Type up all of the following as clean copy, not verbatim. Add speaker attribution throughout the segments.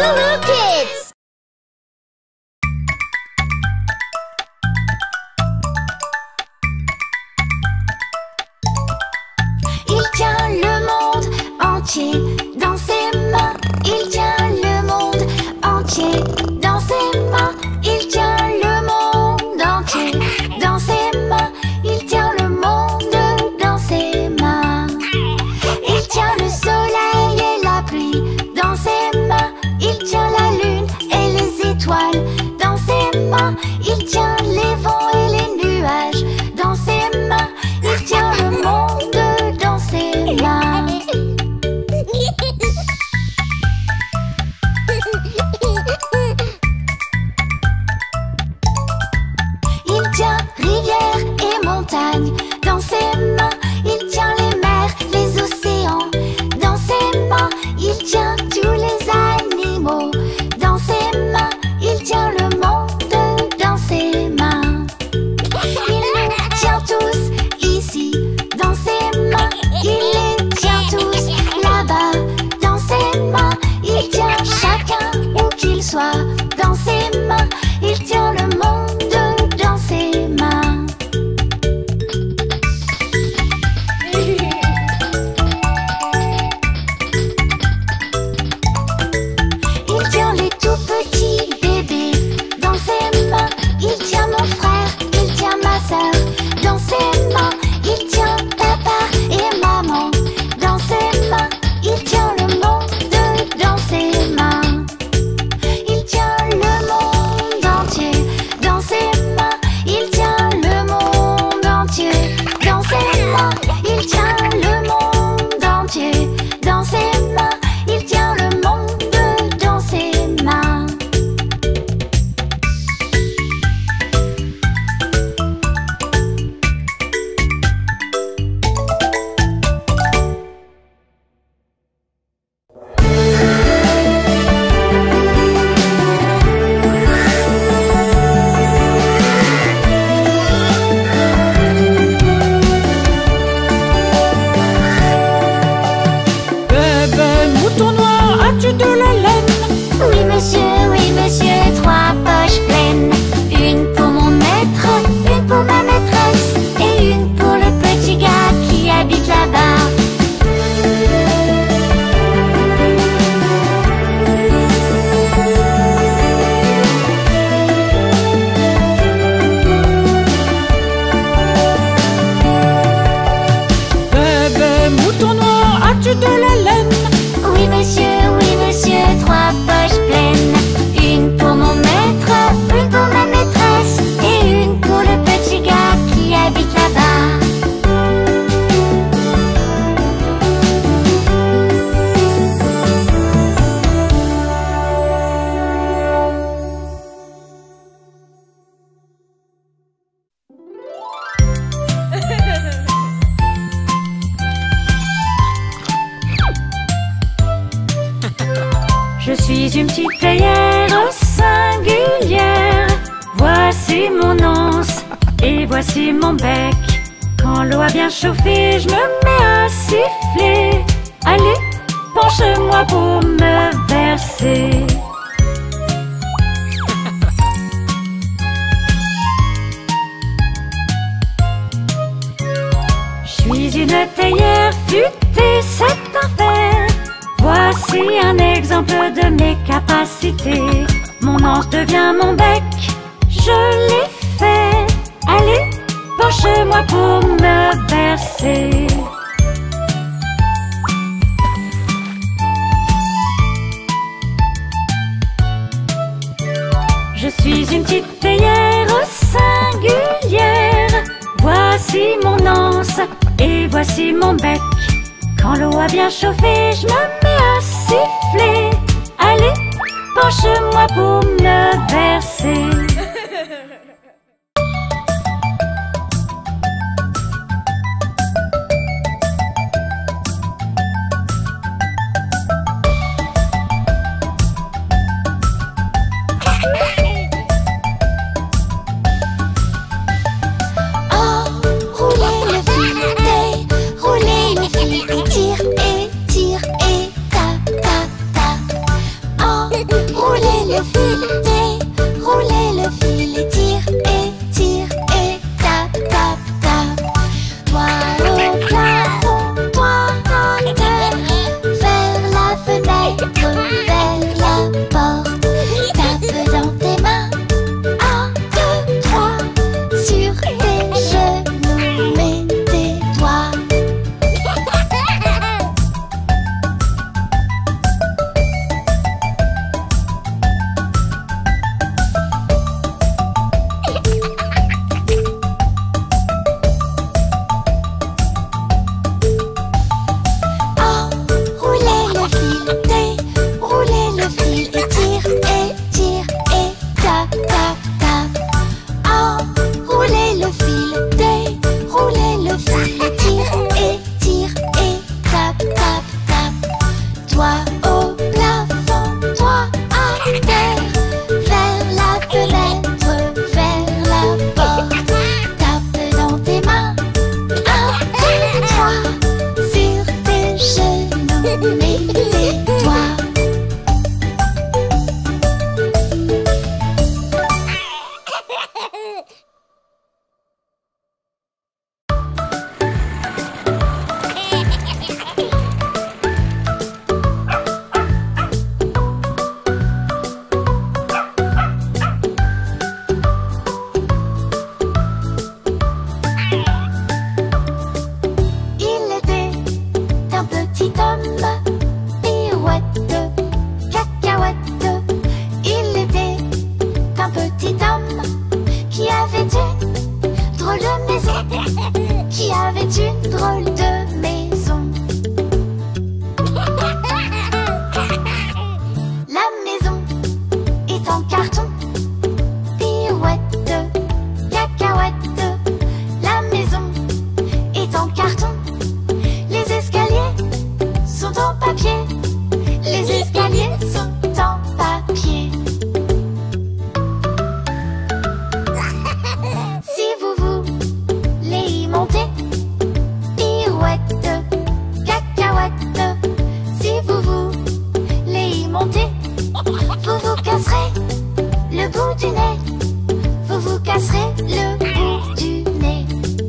Speaker 1: Woohoo Kids! Il tient le monde entier dans ses mains. Il tient le monde entier dans ses mains. Il tient le monde entier dans ses mains. Il tient le monde dans ses mains. Il tient le soleil et la pluie dans ses mains. Il tient la lune et les étoiles dans ses mains. Il tient les vents et les nuages dans ses mains. Il tient le monde dans ses mains. Il tient rivières et montagnes dans ses mains. Il tient les mers, les océans dans ses mains. Il tient tous les animaux dans ses mains. Il tient le monde dans ses mains. Il nous tient tous ici dans ses mains. Il les tient tous là-bas dans ses mains. Il tient chacun où qu'il soit dans ses mains. Il tient le monde dans ses mains. Il tient les tout petits bébés dans ses mains. Il tient mon frère, il tient ma sœur dans ses mains. Il tient papa et maman dans ses mains. Il tient le monde dans ses mains. Il tient le monde entier dans ses mains. Il tient le monde entier dans ses mains. Il tient le monde entier dans ses mains. Il tient le monde dans ses mains.
Speaker 2: Bébé mouton noir, as-tu de la laine?
Speaker 1: Oui monsieur, 3 poches pleines. Une pour mon maître, une pour ma maîtresse et une pour le petit gars qui habite là-bas.
Speaker 2: Bébé mouton noir, as-tu de la laine?
Speaker 1: Oui monsieur, 3 poches pleines. Une pour mon maître, une pour ma maîtresse et une pour le petit gars qui habite là-bas.
Speaker 2: Je suis une petite théière singulière. Voici mon anse et voici mon bec. Quand l'eau a bien chauffé, je me mets à siffler. Allez, penche-moi pour me verser. Je suis une théière futée, c'est un fait. Voici un exemple de mes capacités. Mon anse devient mon bec, je l'ai fait. Allez, penche-moi pour me verser. Je suis une petite théière singulière. Voici mon anse et voici mon bec. Quand l'eau a bien chauffé, je me mets à siffler. Allez, penche-moi pour me verser.
Speaker 1: Oh, roulez le filet, roulez le filet, tire et ta ta ta. Oh, le fil, déroulez le fil et tire et tape, tape, tape. Toi au plafond, toi à terre, vers la fenêtre, vers la porte. Tape dans tes mains, 1, 2, 3, sur tes genoux, mets tes doigts. Enroulez le fil, déroulez le fil et tire et tape, tape, tape. Enroulez le fil, déroulez le fil et tire et tape, tape, tape. Toi au plafond, toi à terre, vers la fenêtre, vers la porte. Tape dans tes mains, 1, 2, 3, sur tes genoux, mets tes doigts. Il était un petit homme, pirouette, cacahuète. Il était un petit homme qui avait une drôle de maison, qui avait une drôle de maison. La maison est en carton, pirouette, cacahuète. La maison est en carton. Les escaliers sont en papier. Les escaliers sont en papier. Si vous voulez y monter, pirouette, cacahuète. Si vous voulez y monter, vous vous casserez le bout du nez. Vous vous casserez le bout du nez.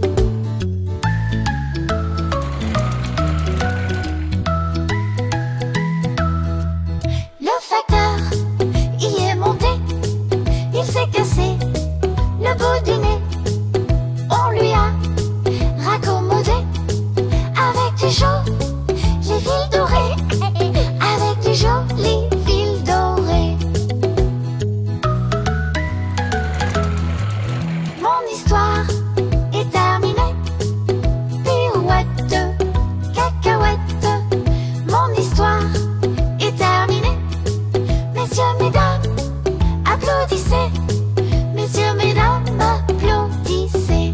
Speaker 1: Le facteur y est monté, il s'est cassé le bout du nez. On lui a raccommodé avec du joli fil doré, avec du joli fil doré. Mon histoire est terminée, pirouette, cacahuète. Mon histoire est terminée. Messieurs, mesdames, applaudissez. Messieurs, mesdames, applaudissez.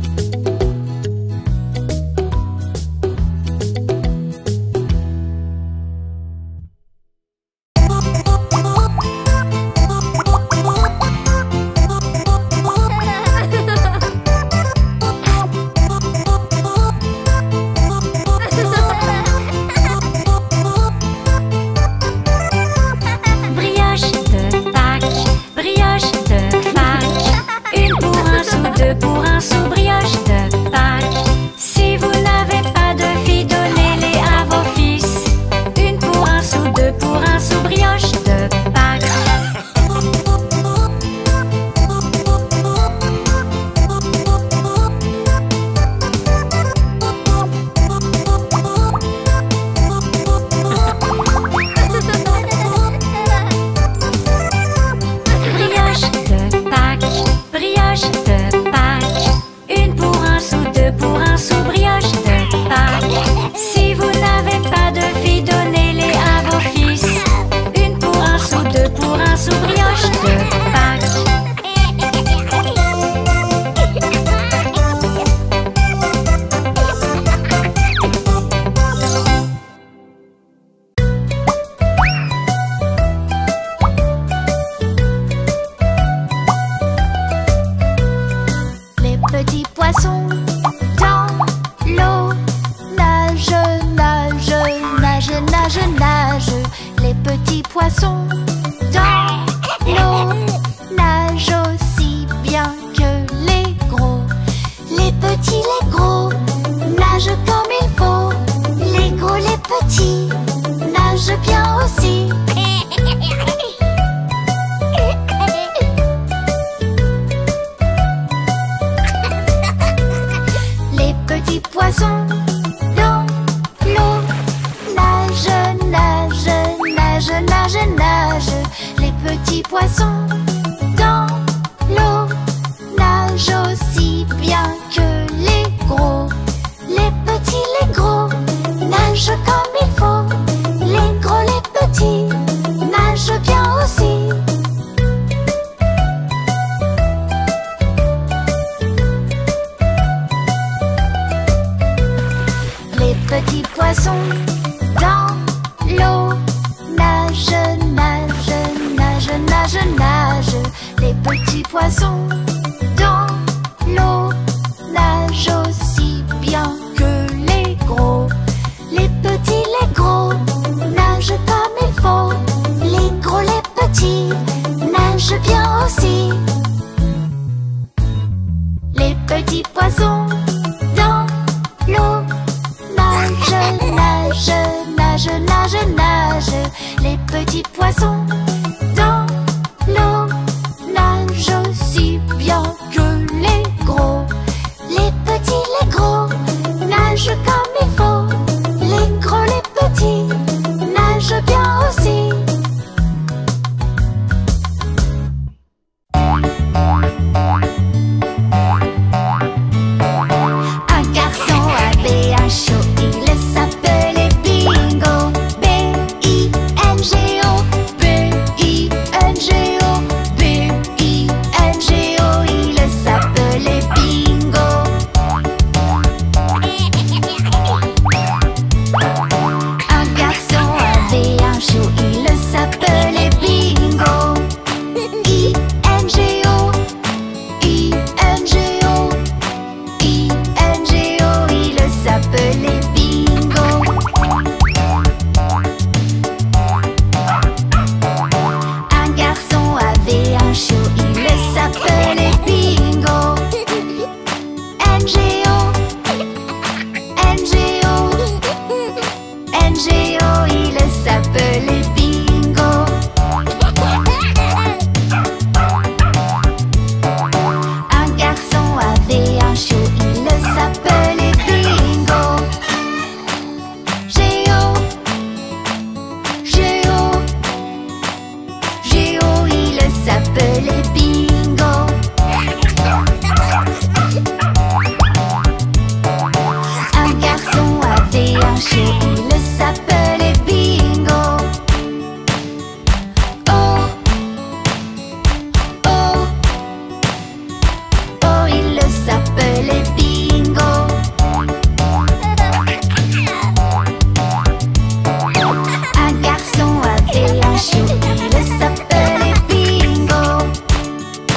Speaker 2: Brioche de Pâques, brioche de Pâques. Une pour un sou, deux pour un sou, brioche de Pâques. Si vous n'avez pas de filles, donnez-les à vos fils. Une pour un sou, deux pour un sou, brioche de Pâques. Brioche de Pâques, brioche de Pâques. Une pour un sou, deux pour un sou, brioche de Pâques. Si vous n'avez pas de filles, donnez-les à vos fils. Une pour un sou, deux pour un sou, brioche de Pâques.
Speaker 1: Les petits poissons dans l'eau nagent, nagent, nagent, nagent, nagent. Les petits poissons dans l'eau bien aussi. Les petits poissons dans l'eau nagent, nagent, nagent, nagent, nagent. Les petits poissons dans l'eau nagent aussi bien que les gros. Les petits, les gros nagent comme il faut. Les gros, les petits nagent bien aussi. Les petits poissons dans l'eau nagent, nagent, nagent, nagent, nagent. Les petits poissons dans l'eau nagent aussi bien que les gros. Les petits, les gros nagent comme il faut. Les gros, les petits nagent bien aussi. Les petits poissons dans l'eau nagent, nagent, nagent, nagent, nagent. Les petits poissons dans l'eau nagent aussi bien que les gros. Les petits, les gros nagent comme il faut. Les gros, les petits nagent bien aussi. Un garçon avait un chat, il s'appelait Bingo. B-I-N-G-O, B-I-N-G-O, B-I-N-G-O, il s'appelait Bingo. Un garçon avait un chat, il s'appelait Bingo. I-N-G-O, I-N-G-O, I-N-G-O, il s'appelait Bingo. Un garçon avait un chat, il s'appelait Bingo. N-G-O, N-G-O, N-G-O, il s'appelait Bingo. Un garçon avait un chat, il s'appelait Bingo. Géo, Géo, Géo, il s'appelait Bingo. Un garçon avait un chat, il s'appelait Bingo. Oh, oh, oh, il s'appelait Bingo. Un garçon avait un chat, il s'appelait Bingo.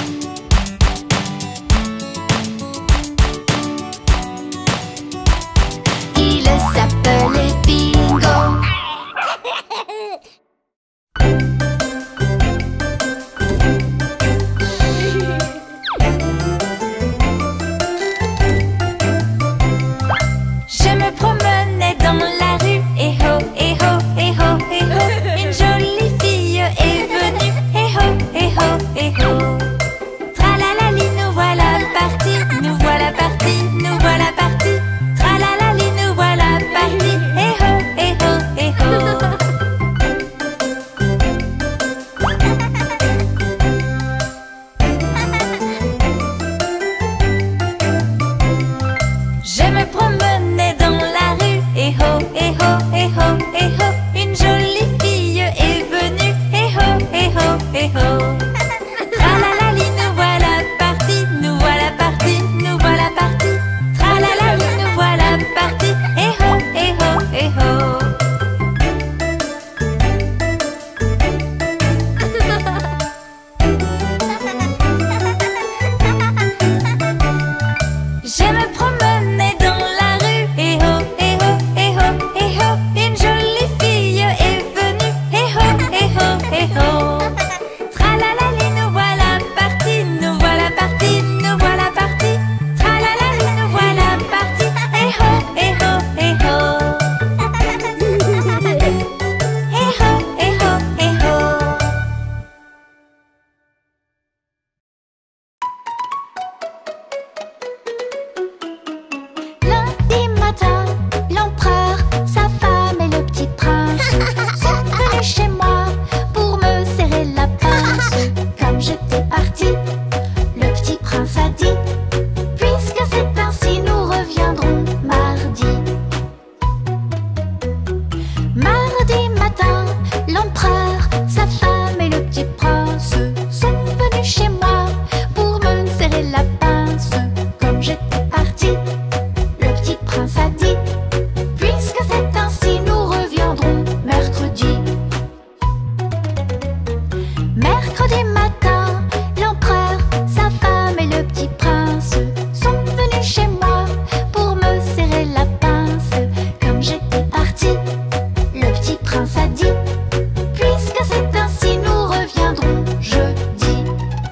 Speaker 1: petit prince sont venus chez moi pour me serrer la pince. Comme j'étais parti, le petit prince a dit: puisque c'est ainsi, nous reviendrons mercredi. Mercredi matin, l'empereur, sa femme et le petit prince sont venus chez moi pour me serrer la pince. Comme j'étais parti, le petit prince a dit: puisque c'est ainsi, nous reviendrons jeudi.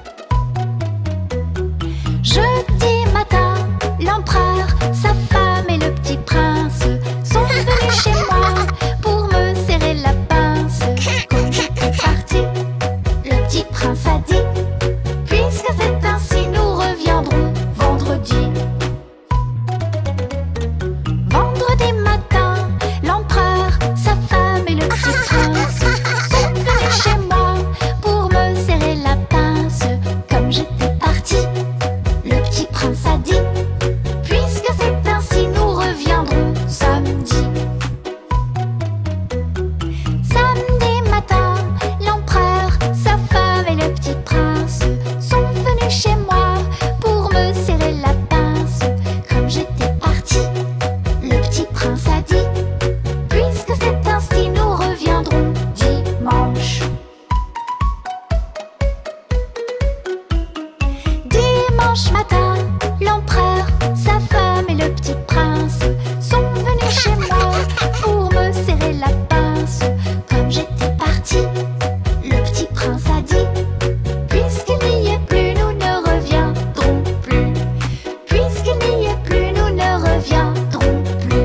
Speaker 1: Jeudi matin, l'empereur, sa femme et le petit prince sont venus chez moi pour me serrer la pince. Comme j'étais parti, le petit prince a dit: puisque c'est ainsi, nous reviendrons vendredi. Vendredi matin, l'empereur, sa femme et le petit prince sont venus chez moi pour me serrer la pince. Comme j'étais parti, le petit prince a dit: puisque c'est ainsi, nous reviendrons samedi. Samedi matin, l'empereur, sa femme et le petit prince sont venus chez moi pour me serrer la pince. Comme j'étais parti, le petit prince a dit: puisque c'est ainsi, nous reviendrons dimanche. Dimanche matin, l'empereur, sa femme et le petit prince sont venus chez moi pour me serrer la pince. Comme j'étais parti, le petit prince a dit: puisqu'il n'y est plus, nous ne reviendrons plus. Puisqu'il n'y est plus, nous ne reviendrons plus.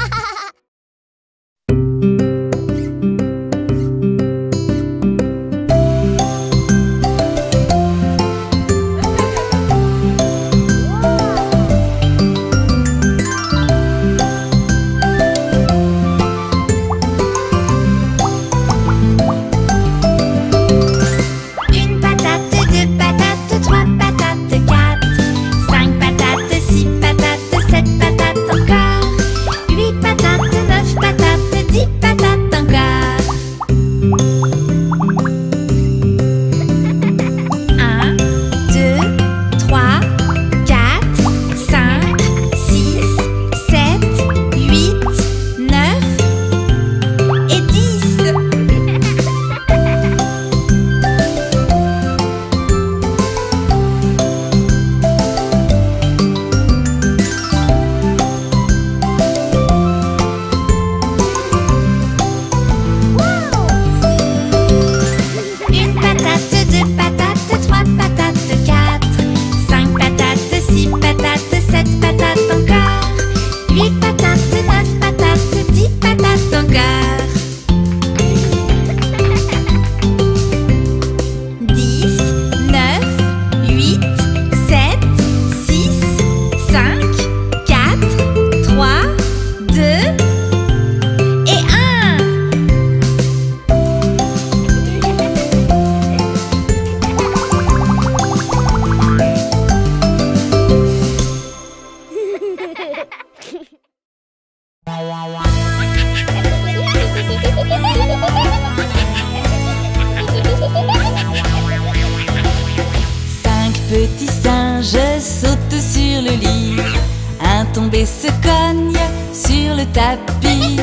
Speaker 3: 5 petits singes sautent sur le lit. Un tombé se cogne sur le tapis.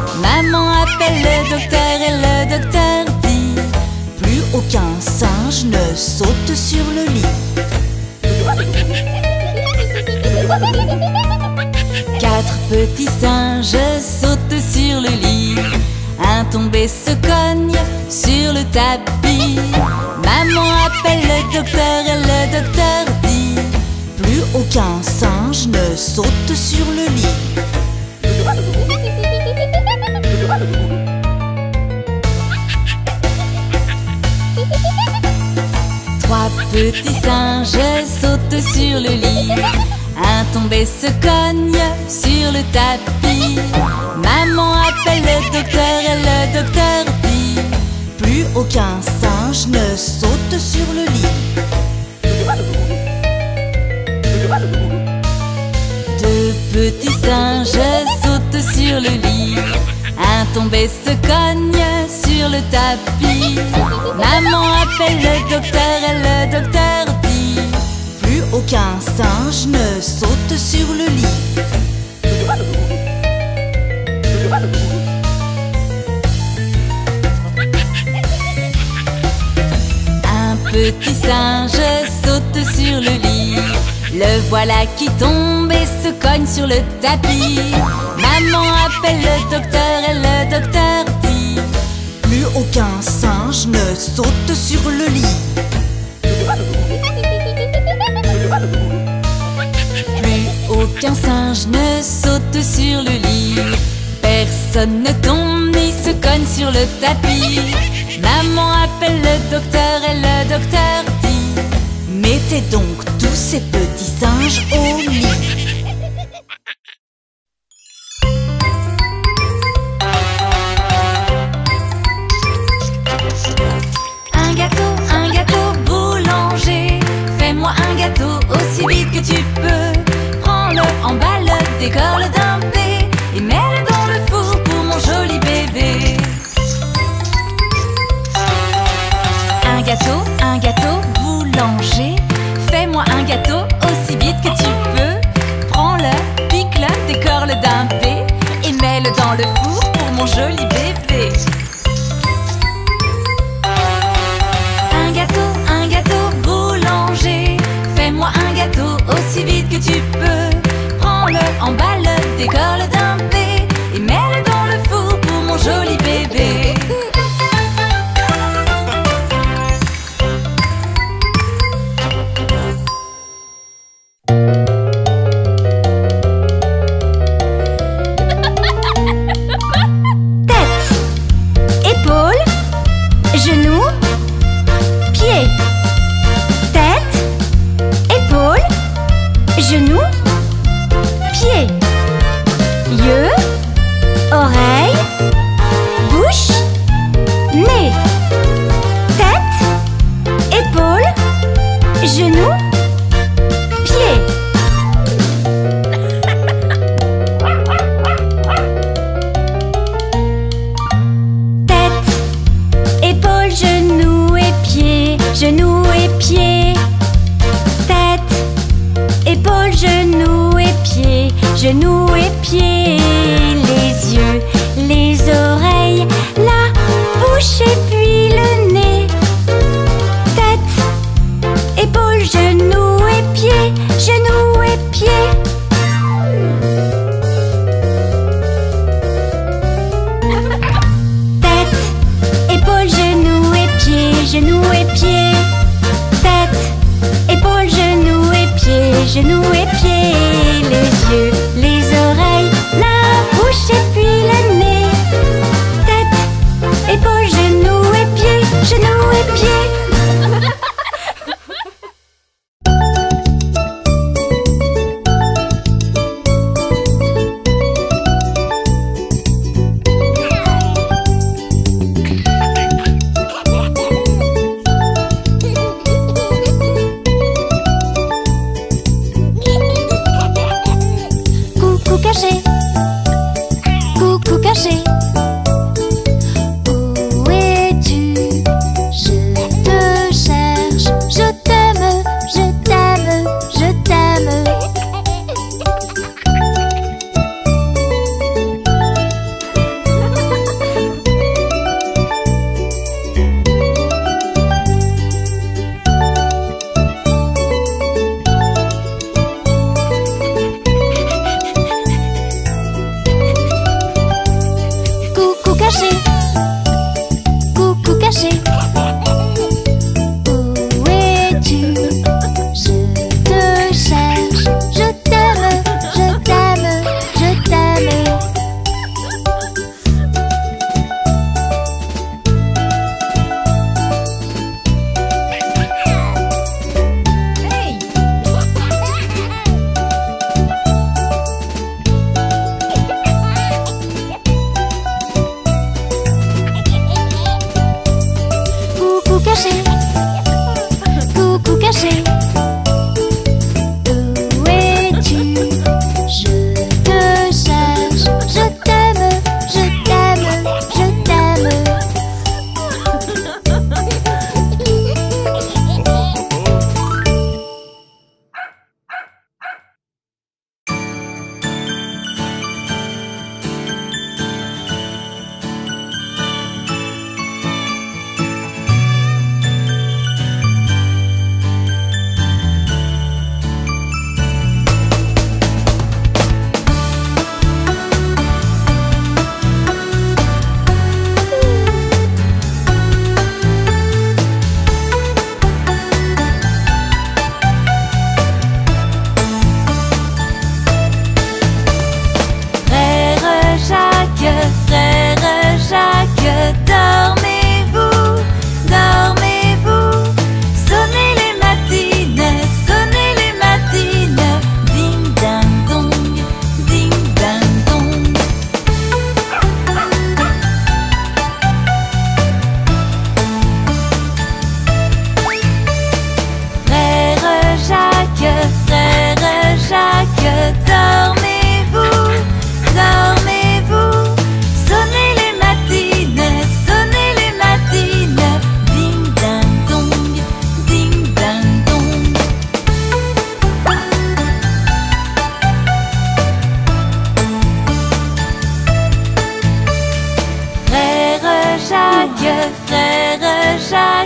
Speaker 3: Maman appelle le docteur et le docteur dit: plus aucun singe ne saute sur le lit. 4 petits singes sautent sur le lit. Un tombé se cogne sur le tapis. Maman appelle le docteur et le docteur dit: plus aucun singe ne saute sur le lit. 3 petits singes sautent sur le lit. Un tombé se cogne sur le tapis. Maman appelle le docteur et le docteur dit: plus aucun singe ne saute sur le lit. 2 petits singes sautent sur le lit. Un tombé se cogne sur sur le tapis. Maman appelle le docteur et le docteur dit: plus aucun singe ne saute sur le lit. Un petit singe saute sur le lit. Le voilà qui tombe et se cogne sur le tapis. Maman appelle le docteur et le docteur dit: plus aucun singe ne saute sur le lit. Plus aucun singe ne saute sur le lit. Personne ne tombe ni se cogne sur le tapis. Maman appelle le docteur et le docteur dit: mettez donc tous ces petits singes au lit.
Speaker 2: Un gâteau boulanger. Fais-moi un gâteau aussi vite que tu peux. Prends-le, emballe-le, décore-le d'un P et mets-le dans le four pour mon joli bébé. Un gâteau boulanger. Fais-moi un gâteau aussi vite que tu peux. Prends-le, pique-le, décore-le d'un P et mets-le dans le four pour mon joli bébé. Un gâteau boulanger. Fais-moi un gâteau aussi vite que tu peux. Prends-le, emballe-le, décore-le d'un P et mets-le dans le four pour mon joli bébé. Genoux, pieds. Tête, épaules, genoux, pieds. Yeux, oreilles, bouche, nez. Tête, épaules, genoux, pieds. Genoux et pieds, genoux et pieds. Tête, épaules, genoux et pieds, genoux et pieds. Les yeux, les oreilles, la bouche et puis le nez. Tête, épaules, genoux et pieds, genoux et pieds. Genoux et pieds, tête, épaules, genoux et pieds, genoux et pieds. Les yeux, les oreilles, la bouche et puis le nez. Tête, épaules, genoux et pieds, genoux et pieds. Coucou caché. Où es-tu? Je te cherche. Je t'aime, je t'aime, je t'aime. Coucou caché. Où es-tu? Je te cherche. Je t'aime, je t'aime, je t'aime. Hey! Coucou caché. Coucou caché. Où es-tu? Je te cherche. Je t'aime, je t'aime, je t'aime.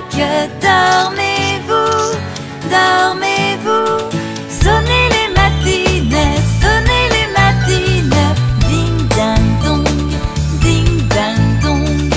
Speaker 3: Pâques. Dormez-vous, dormez-vous. Sonnez les matines, sonnez les matines. Ding ding dong, ding ding dong.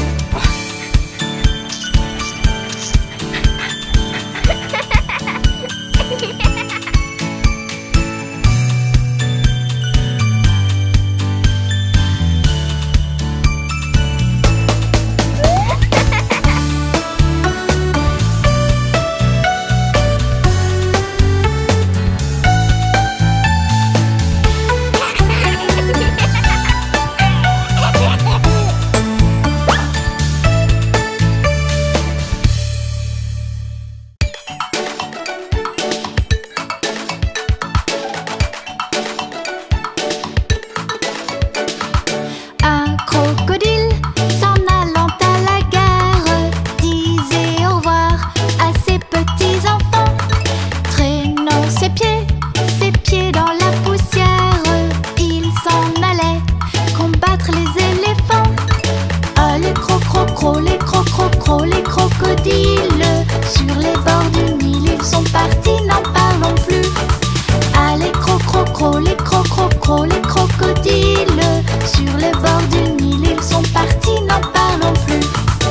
Speaker 1: Un crocodile, s'en allant à la gare, disait au revoir à ses petits enfants. Traînant ses pieds dans la poussière, il s'en allait combattre les éléphants. Ah, les cro-cro-cro, les cro-cro-cro, les crocodiles, sur les bords du Nil, ils sont partis, n'en parlons plus. Ah, les cro-cro-cro, les cro-cro-cro, les crocodiles, sur les bords du Nil, ils sont partis, n'en parlons plus.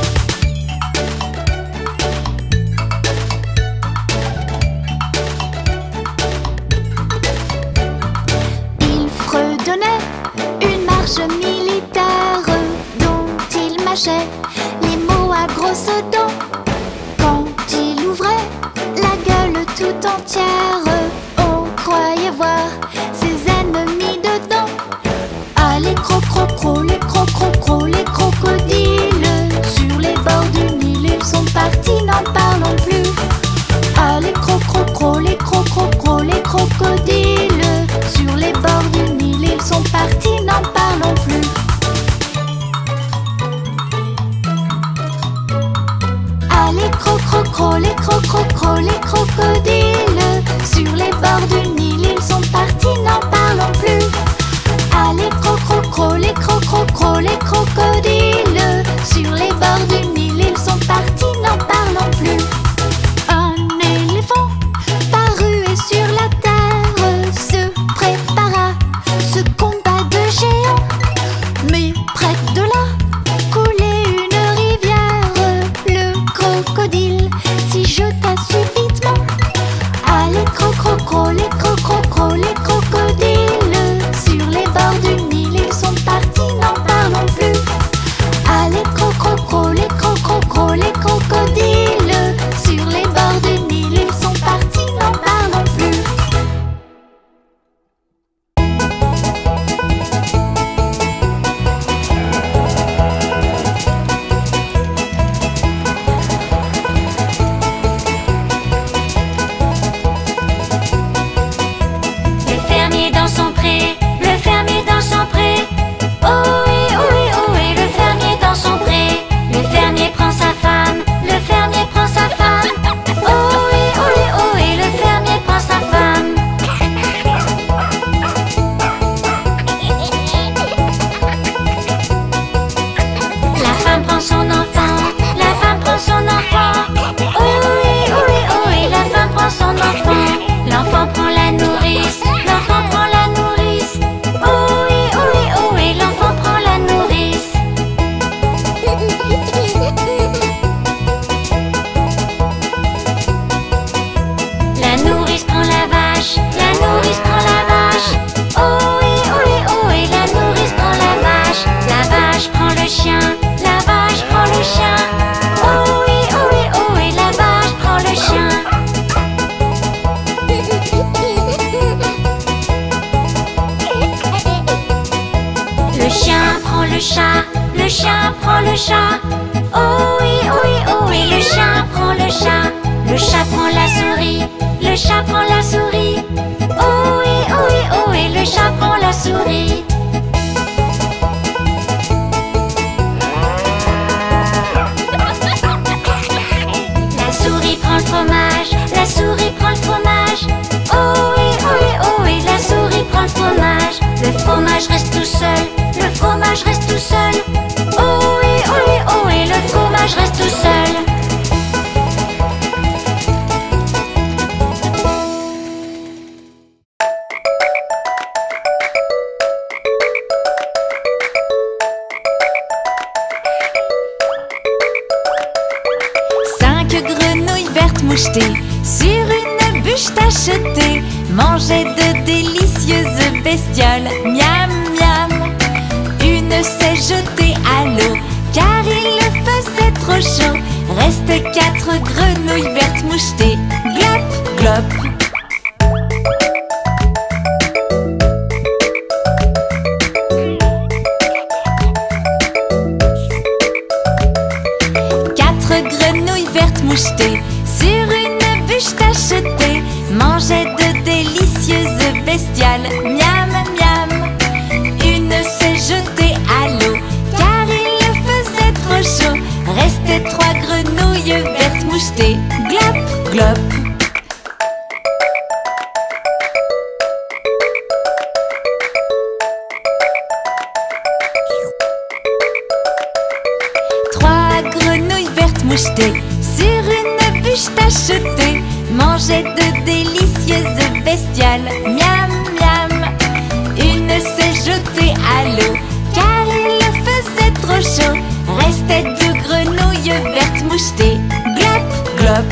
Speaker 1: Il fredonnait une marche militaire dont il mâchait les mots à grosses dents. Quand il ouvrait la gueule tout entière, on croyait voir ses ennemis dedans. Ah, les cro-cro-cro, les cro-cro-cro, les crocodiles, sur les bords du Nil, ils sont partis, n'en parlons plus. Ah, les cro-cro-cro, les cro-cro-cro, les crocodiles, sur les bords du Nil, ils sont partis, n'en parlons plus. Ah, les cro-cro-cro, les cro-cro-cro, les crocodiles, sur les bords du Nil, ils sont partis, n'en parlons plus. Ah, les cro-cro-cro, les cro-cro-cro, les crocodiles, sur les bords du Nil, ils sont partis, n'en parlons plus. Un éléphant parut et sur la terre se prépara ce combat de géants. Mais près de là coulait une rivière, le crocodile s'y jeta subitement. Ah, les cro-cro-cro, les cro-cro-cro, les crocodiles, sur les bords du Nil, ils sont partis, n'en parlons plus. Ah, les cro-cro-cro, les cro-cro-cro, les crocodiles, sur les bords du Nil, ils sont partis, n'en parlons plus.
Speaker 2: Le fermier dans son pré, le fermier dans son pré. Ohé, ohé, ohé, le fermier dans son pré. Le fermier prend sa femme, le fermier prend sa femme. Ohé, ohé, ohé, le fermier prend sa femme. La femme prend son enfant, la femme prend son enfant. Ohé, ohé, ohé, la femme prend son enfant. L'enfant prend la nourrice, l'enfant prend la nourrice. Ohé, ohé, ohé, l'enfant prend la nourrice. La nourrice prend la vache, la nourrice prend la vache. Ohé, ohé, ohé, la nourrice prend la vache. La vache prend le chien, la vache prend le chien. Ohé, ohé, ohé, la vache prend le chien. Le chien prend le chat, le chien prend le chat. Ohé, ohé, ohé, le chien prend le chat. Le chat prend la souris, le chat prend la souris. Ohé, ohé, ohé, le chat prend la souris. La souris prend le fromage, la souris prend le fromage. Ohé, ohé, ohé, la souris prend le fromage. Le fromage reste tout seul, le fromage reste tout seul. Ohé, ohé, ohé, le fromage reste tout seul.
Speaker 3: mouchetés sur une bûche tachetée mangeaient de délicieuses bestioles. Miam, miam. Une s'est jetée à l'eau car il le faisait trop chaud. Restent 4 grenouilles vertes mouchetées. Glop, glop. Mouchetées sur une bûche tachetée mangeaient de délicieuses bestioles. Miam, miam. Une s'est jetée à l'eau car il le faisait trop chaud. Restaient 3 grenouilles vertes mouchetées. Glop, glop. Mouchetées sur une bûche tachetée mangeaient de délicieuses bestioles. Miam, miam. Une s'est jetée à l'eau car il le faisait trop chaud. Restaient 2 grenouilles vertes mouchetées. Glop, glop.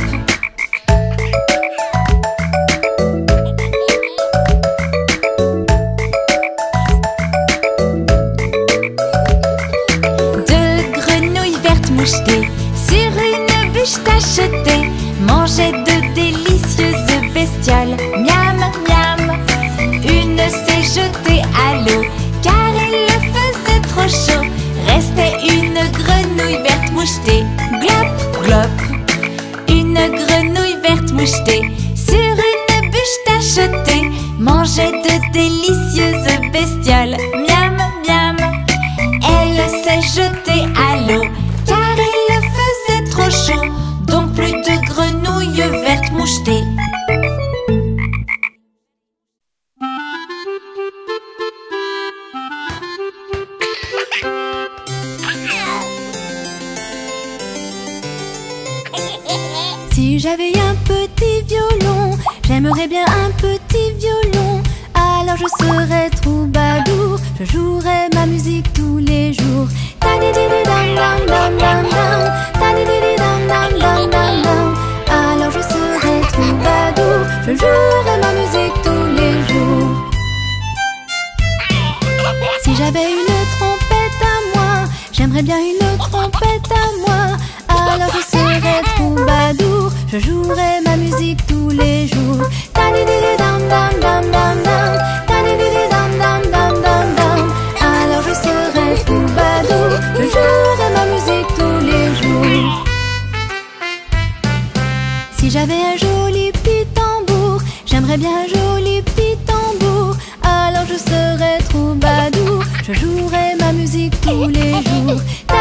Speaker 3: Tachetée mangeait de délicieuses bestioles. Miam, miam. Une s'est jetée à l'eau car il le faisait trop chaud. Restait une grenouille verte mouchetée. Glop, glop. Une grenouille verte mouchetée sur une bûche tachetée mangeait de délicieuses bestioles. Miam, miam. Elle s'est jetée à l'eau car il le faisait trop chaud. Donc plus de grenouilles vertes mouchetées.
Speaker 4: Si j'avais un petit violon, j'aimerais bien un petit violon. Alors je serais troubadour, je jouerais ma musique tous les jours. Alors je serai troubadour, je jouerai ma musique tous les jours. Si j'avais une trompette à moi, j'aimerais bien une trompette à moi. Alors je serai troubadour, je jouerai ma musique tous les jours. Alors je serai troubadour, je jouerai ma musique tous les jours. Si j'avais un joli petit tambour, j'aimerais bien un joli petit tambour. Alors je serai troubadour, je jouerai ma musique tous les jours.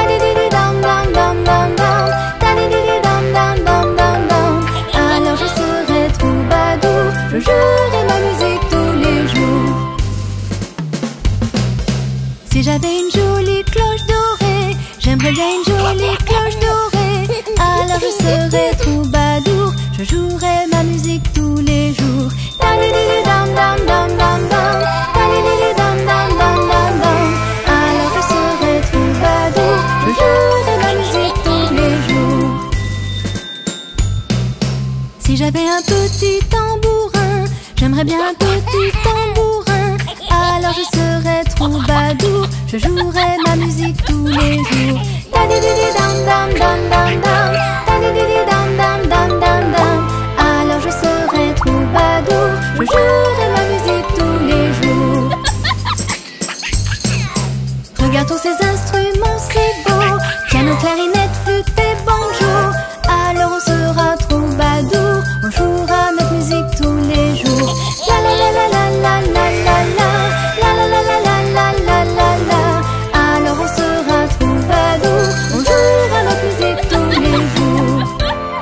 Speaker 4: Alors je serai troubadour, je jouerai ma musique tous les jours. Si j'avais une jolie cloche dorée, j'aimerais bien une jolie cloche dorée. Alors je serai troubadour, je jouerai ma musique tous les jours. Alors je serai troubadour, je jouerai ma musique tous les jours. Si j'avais un petit tambourin, j'aimerais bien un petit tambourin. Alors je serai troubadour, je jouerai ma musique tous les jours. Alors je serai troubadour, je jouerai ma musique tous les jours. Regarde tous ces instruments, c'est beau. Piano, clarinette, flûte et banjo. Alors on sera troubadour, on jouera notre musique tous les jours. La la la la la la la la la. La la la la la la la la la. Alors on sera troubadour, on jouera notre musique tous les jours.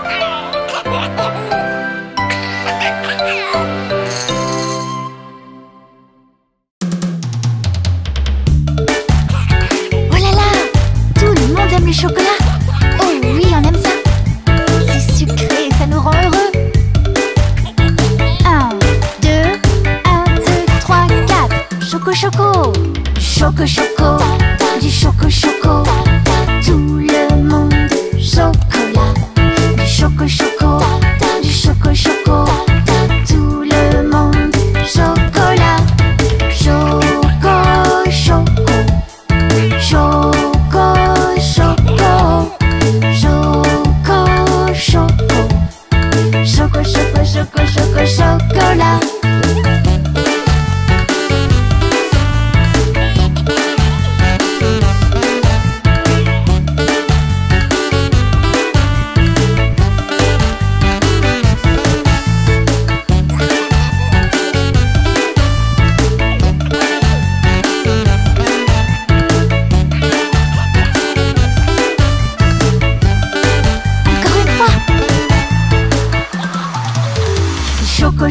Speaker 1: Oh là là, tout le monde aime le chocolat. Oh oui, on aime ça. C'est sucré, ça nous rend heureux. 1, 2, 1, 2, 3, 4. Choco choco, choco choco, du choco choco. Tout le monde chocolat, du choco choco,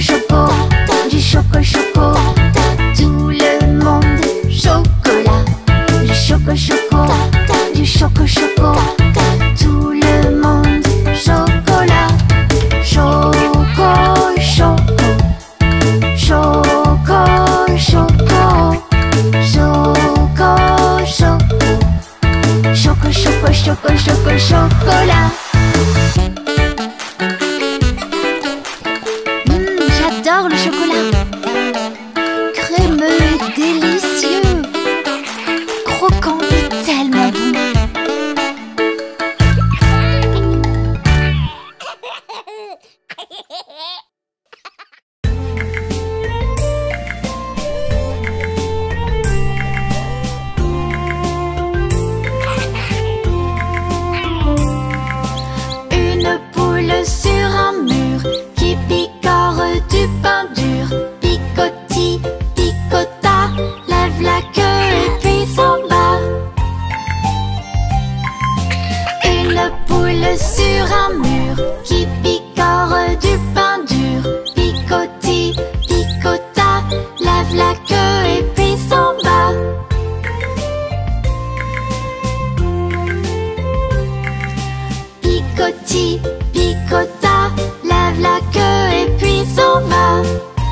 Speaker 1: choco, du choco choco. Tout le monde chocolat. Du choco choco, du choco choco. Tout le monde chocolat. Choco choco, choco choco, choco choco. Choco choco choco choco chocolat. J'adore le chocolat. Crémeux et délicieux. Croquant et tellement bon. Une poule sur un mur qui picore du pain dur. Picoti, picota, lève la queue et puis s'en va. Une poule sur un mur qui picore du pain dur. Picoti, picota, lève la queue et puis s'en va. Picoti, picota, lève la queue et puis s'en va.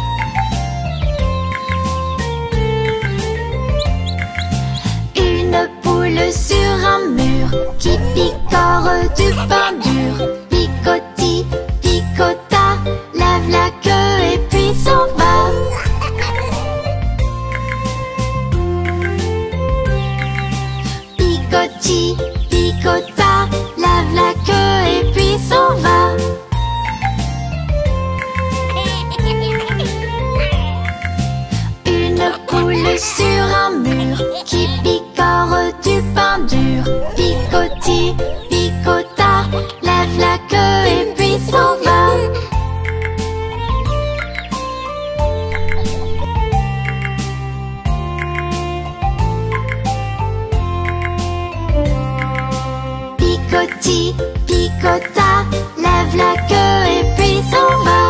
Speaker 1: Une poule sur un mur qui picore du pain dur. Picoti, picota, lève la queue et puis s'en va. Picoti, picota, lève la queue et puis s'en va. Une poule sur un mur qui picore du pain dur. Picoti, picota, lève la queue et puis s'en va. Picoti, picota, lève la queue et puis s'en va.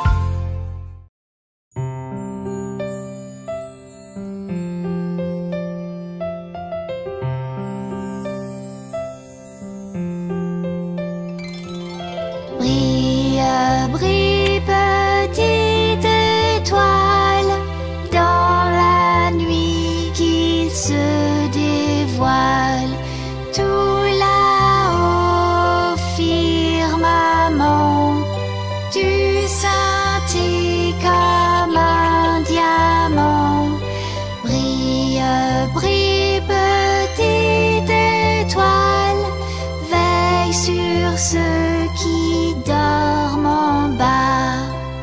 Speaker 1: Brille, brille, petite étoile, dans la nuit qui se dévoile. Tout là-haut, firmament, tu scintilles comme un diamant. Brille, brille, petite étoile, veille sur ceux qui dorment en bas.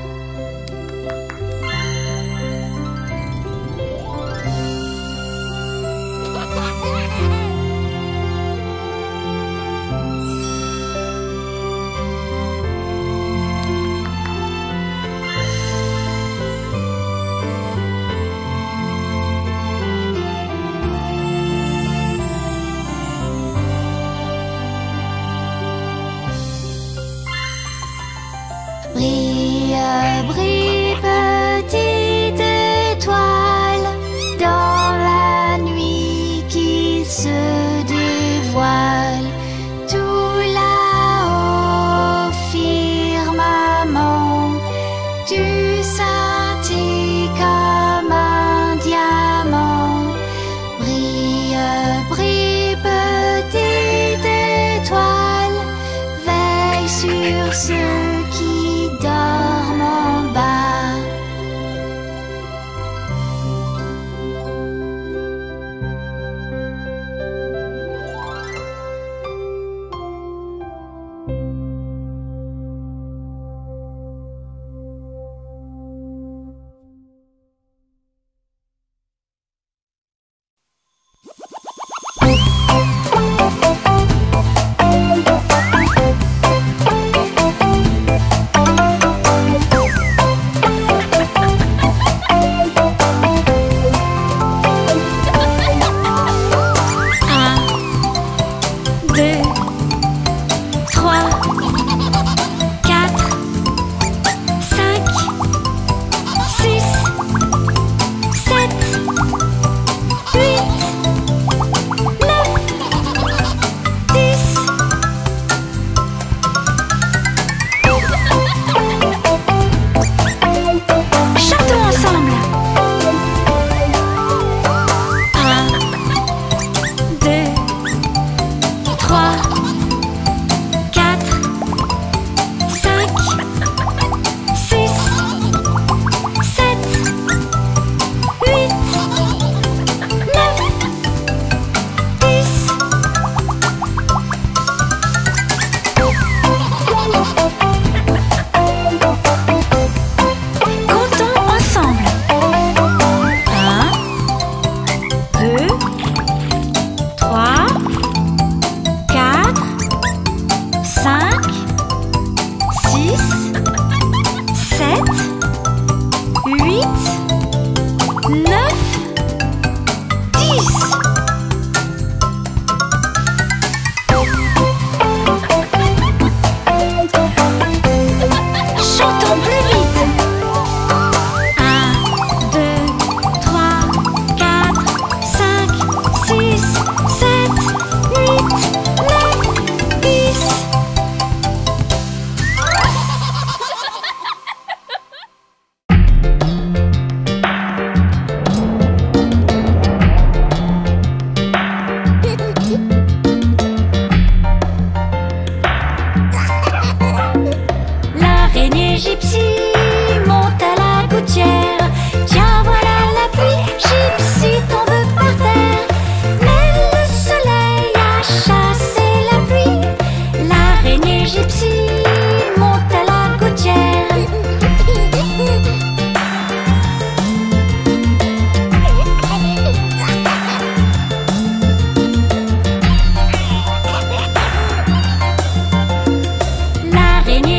Speaker 1: Brille, brille, petite étoile, dans la nuit qui se dévoile. Tout là-haut, firmament, tu scintilles comme un diamant. Brille, brille, petite étoile, veille sur ceux qui dorment en bas.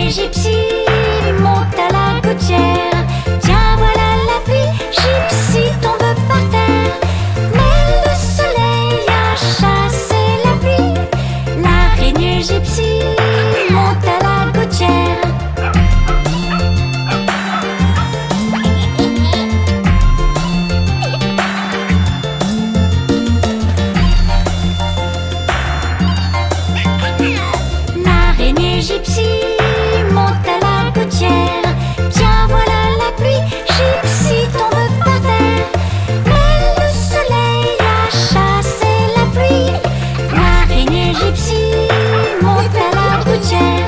Speaker 2: Gypsy monte à la gouttière. Tiens, voilà la pluie, Gypsy tombe par terre. Mais le soleil a chassé la pluie. L'araignée Gypsy monte à la gouttière. L'araignée Gypsy monte à la gouttière. Tiens, voilà la pluie, Gypsy tombe par terre. Mais le soleil a chassé la pluie. L'araignée Gypsy monte à la gouttière.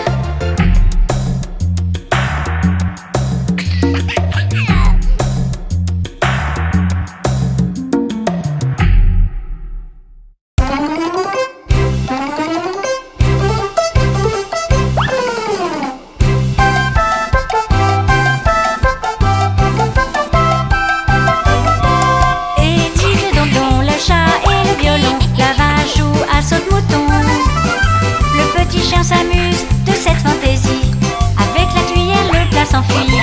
Speaker 2: S'amuse de cette fantaisie. Avec la cuillère, le plat s'enfuit.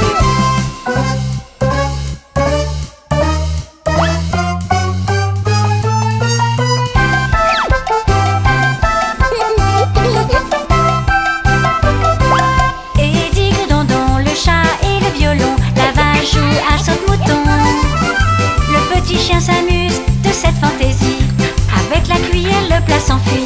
Speaker 2: Eddie, Dondon, le chat et le violon, la vache joue à saute-mouton. Le petit chien s'amuse de cette fantaisie. Avec la cuillère, le plat s'enfuit.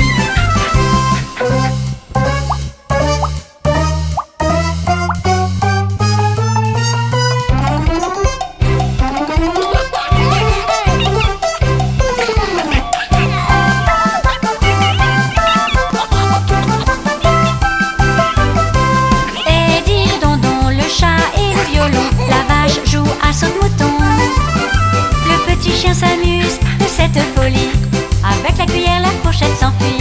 Speaker 2: S'amuse de cette folie. Avec la cuillère, la fourchette s'enfuit.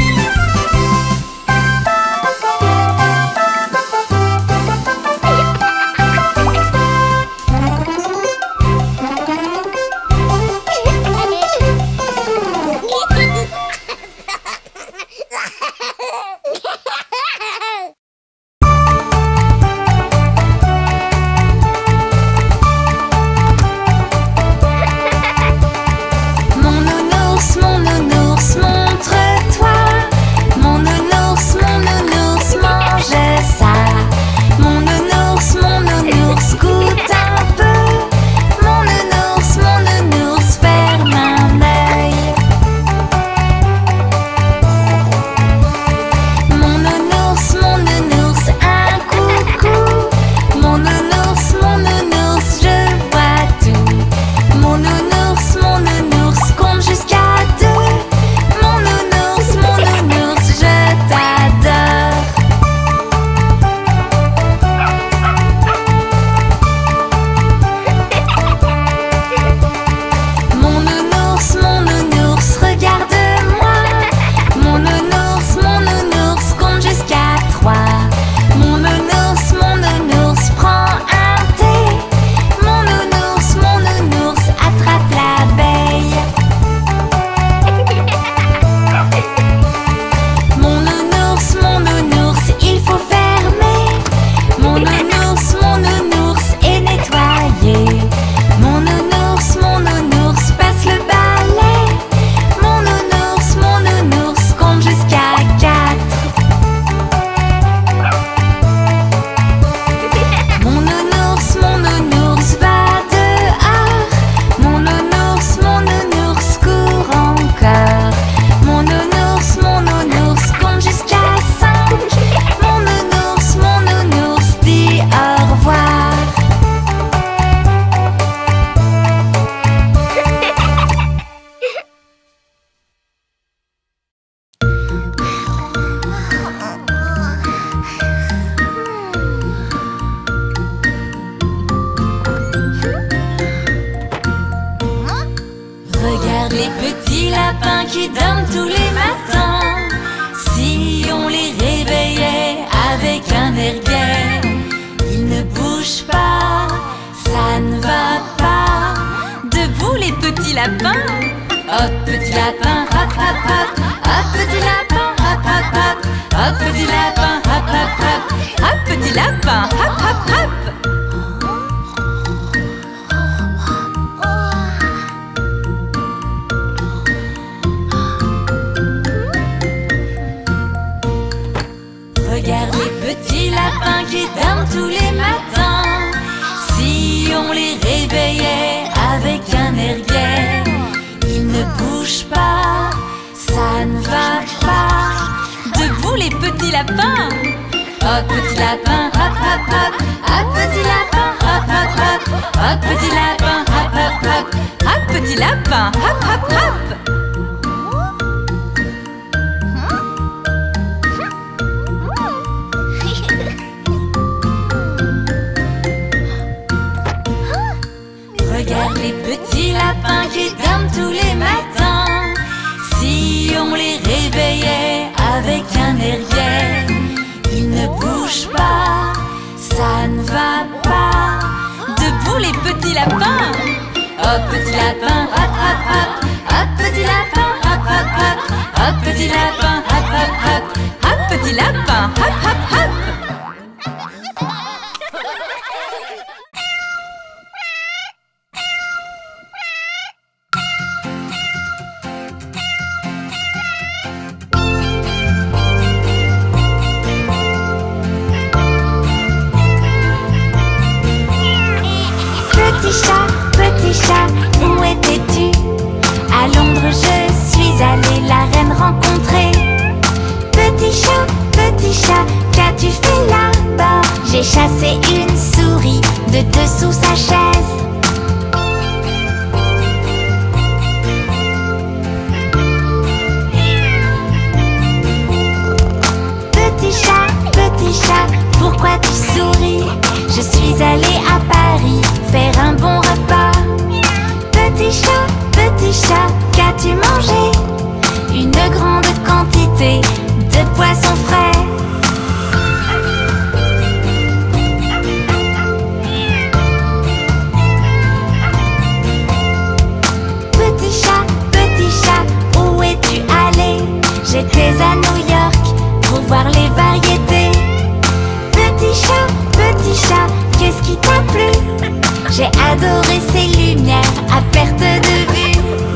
Speaker 3: les petits lapins qui dorment tous les matins. Si on les réveillait avec un air gai, ils ne bougent pas, ça ne va pas. Debout les petits lapins, hop petit lapin, hop hop hop. Hop petit lapin, hop hop hop. Hop petit lapin, hop hop hop. Hop petit lapin, hop, hop, hop. Regarde les petits lapins qui dorment tous les matins. Si on les réveillait avec un air gai, ils ne bougent pas, ça ne va pas. Debout les petits lapins. Hop petit lapin, hop hop hop. Hop petit lapin, hop hop hop. Hop petit lapin, hop hop hop. Hop petit lapin, hop hop hop. Regarde les petits lapins qui dorment tous les matins. Si on les réveillait avec un air gai, ils ne bougent pas, ça ne va pas. Debout les petits lapins. Hop petit lapin, hop hop hop. Hop petit lapin, hop hop hop. Hop petit lapin, hop hop hop. Hop petit lapin, hop hop hop.
Speaker 1: Petit chat, où étais-tu? À Londres je suis allée la reine rencontrer. Petit chat, qu'as-tu fait là-bas? J'ai chassé une souris de dessous sa chaise. Petit chat, pourquoi tu souris? Je suis allée à Paris faire un bon repas. Petit chat, qu'as-tu mangé? Une grande quantité de poissons frais. Petit chat, où es-tu allé? J'étais à New York pour voir les variétés. Petit chat, qu'est-ce qui t'a plu? J'ai adoré ces lumières à perte de vue.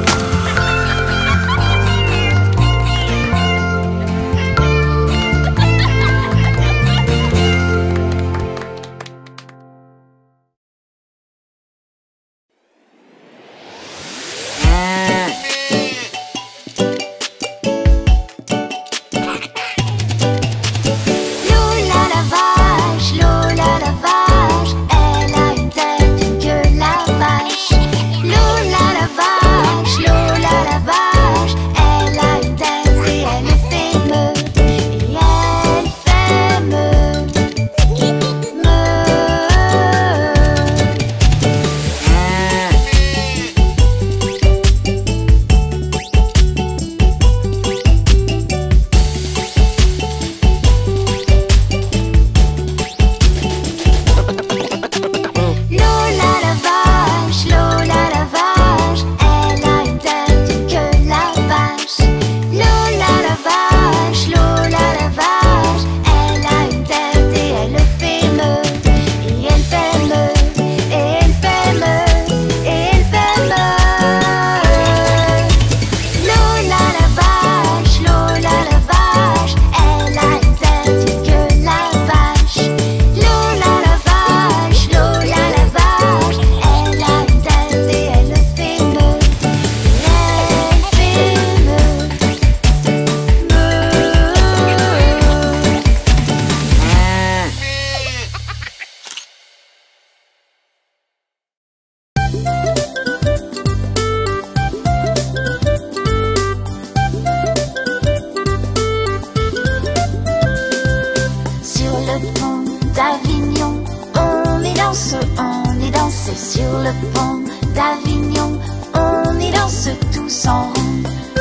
Speaker 1: Sur le pont d'Avignon, on y danse tous en rond.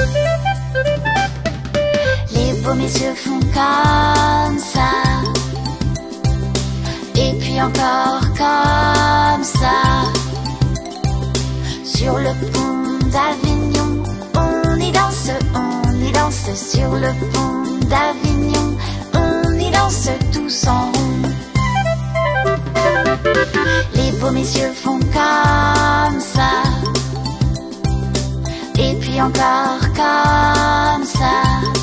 Speaker 1: Les beaux messieurs font comme ça, et puis encore comme ça. Sur le pont d'Avignon, on y danse sur le pont d'Avignon, on y danse tous en rond. beaux messieurs font comme ça. Et puis encore comme ça.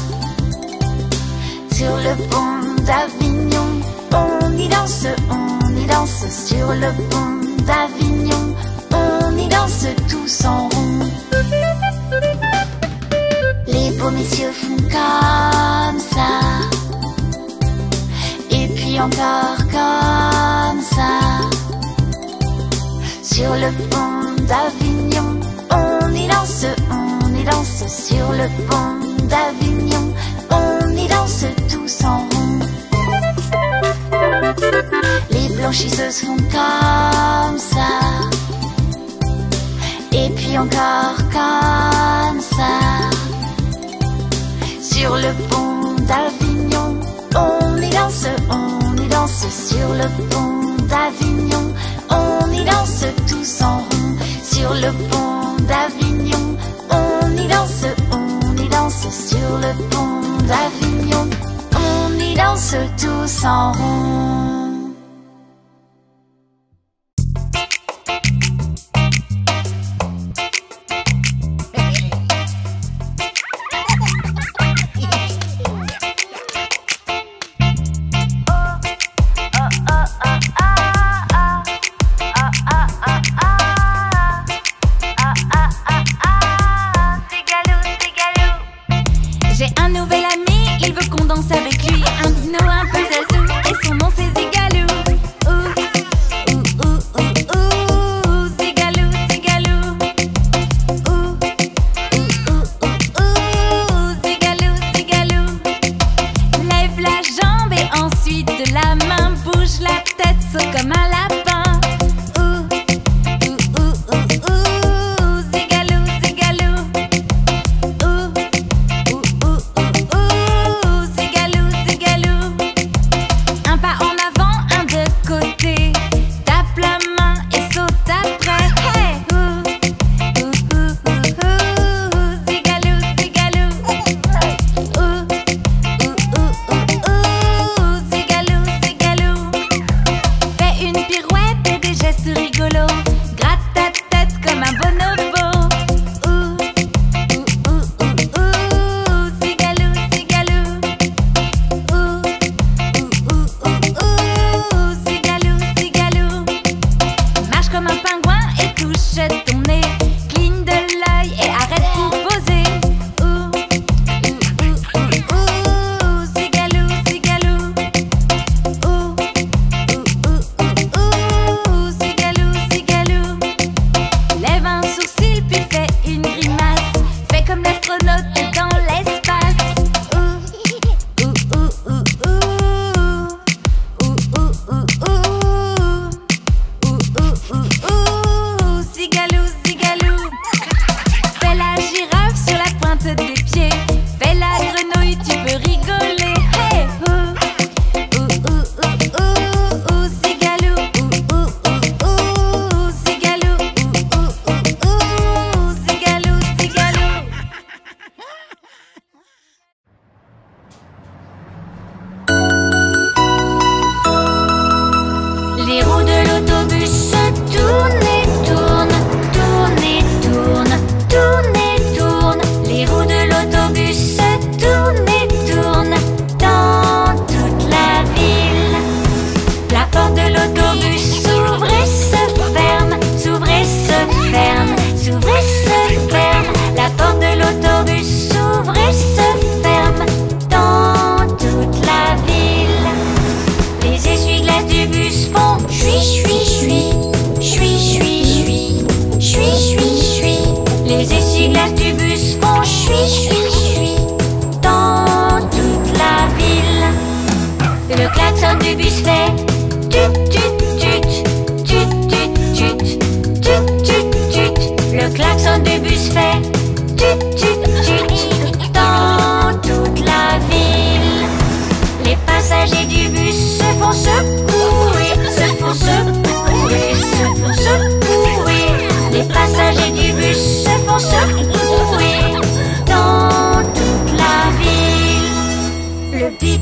Speaker 1: Sur le pont d'Avignon, on y danse sur le pont d'Avignon, on y danse tous en rond. Les beaux messieurs font comme ça. Et puis encore comme ça. Sur le pont d'Avignon, on y danse sur le pont d'Avignon, on y danse tous en rond. Les blanchisseuses font comme ça. Et puis encore comme ça. Sur le pont d'Avignon, on y danse sur le pont d'Avignon, on y danse tous en rond. Sur le pont d'Avignon, on y danse sur le pont d'Avignon, on y danse tous en rond.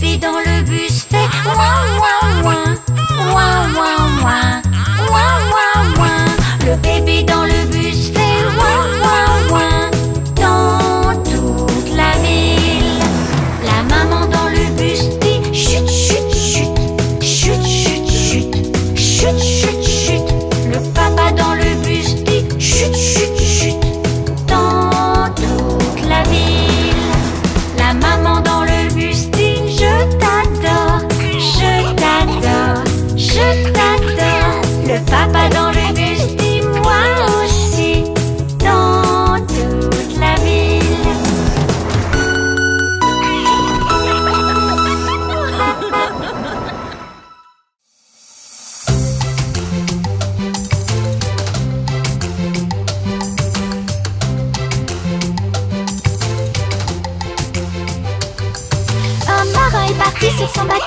Speaker 2: Ouin, ouin, ouin, ouin, ouin, ouin, ouin, ouin.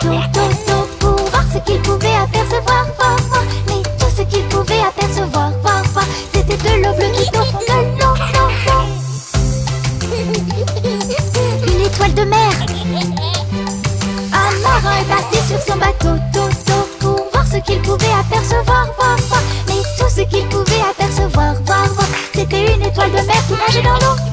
Speaker 1: pour voir ce qu'ils pouvaient apercevoir, mais tout ce qu'ils pouvaient apercevoir, c'était de l'eau bleue qui au fond de l'eau, Une étoile de mer. Un marin est parti sur son bateau, pour voir ce qu'il pouvait apercevoir, mais tout ce qu'il pouvait apercevoir, c'était une étoile de mer qui nageait dans l'eau,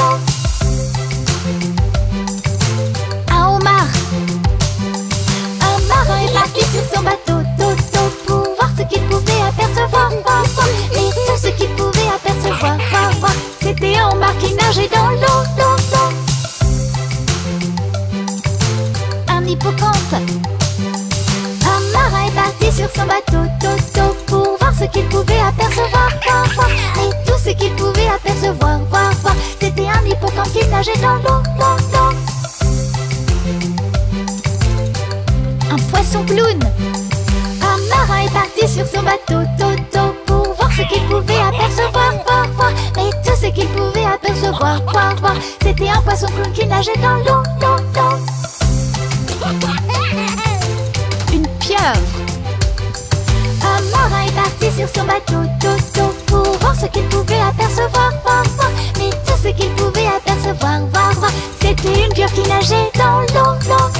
Speaker 1: Un homard. Un marin est parti sur son bateau, pour voir ce qu'il pouvait apercevoir, mais tout ce qu'il pouvait apercevoir, c'était un homard qui nageait dans l'eau, Un hippocampe. Un marin est parti sur son bateau, pour voir ce qu'il pouvait apercevoir, mais tout ce qu'il pouvait apercevoir, c'était un hippocampe qui nageait dans l'eau, Un poisson clown. Un marin est parti sur son bateau, pour voir ce qu'il pouvait apercevoir, mais tout ce qu'il pouvait apercevoir, c'était un poisson clown qui nageait dans l'eau, Une pieuvre. Un marin est parti sur son bateau, pour voir ce qu'il pouvait apercevoir, mais tout ce qu'il pouvait apercevoir, c'était une pieuvre qui nageait dans l'eau,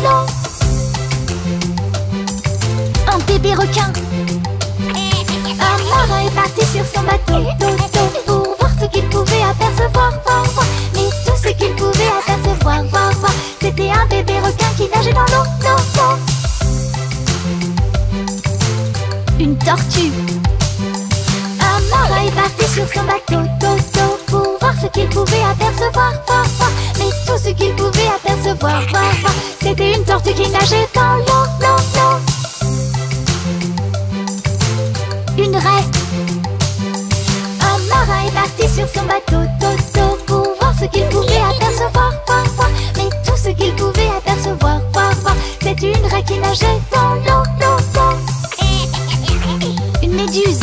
Speaker 1: Un bébé requin. Un marin est parti sur son bateau, pour voir ce qu'il pouvait apercevoir, mais tout ce qu'il pouvait apercevoir, c'était un bébé requin qui nageait dans l'eau, Une tortue. Un marin est parti sur son bateau, pour voir ce qu'il pouvait apercevoir, mais tout ce qu'il pouvait apercevoir, c'était une tortue qui nageait dans l'eau, Une raie. Un marin est parti sur son bateau, pour voir ce qu'il pouvait apercevoir, mais tout ce qu'il pouvait apercevoir, c'était une raie qui nageait dans l'eau, Une méduse.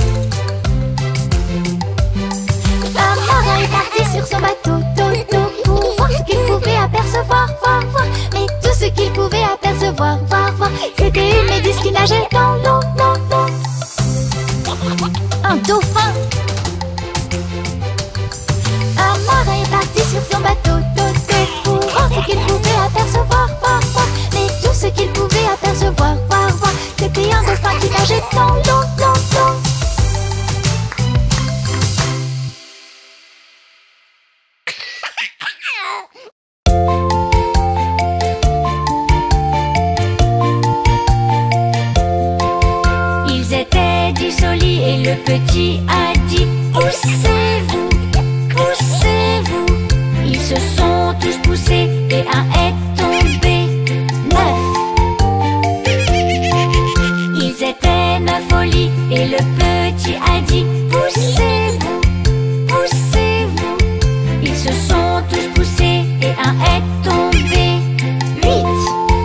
Speaker 1: Un marin est parti sur son bateau, pour voir ce qu'il pouvait apercevoir, mais tout ce qu'il pouvait apercevoir, c'était une méduse qui nageait dans l'eau, Un dauphin. Un marin est parti sur son bateau, pour voir ce qu'il pouvait apercevoir, mais tout ce qu'il pouvait apercevoir, c'était un dauphin qui nageait dans l'eau,
Speaker 2: Ils étaient 10 au lit et le petit a dit poussez-vous, poussez-vous. Ils se sont tous poussés et un est tombé. 9. Ils étaient 9 au lit et le petit a dit poussez-vous, poussez-vous. Ils se sont tous poussés et un est tombé. 8.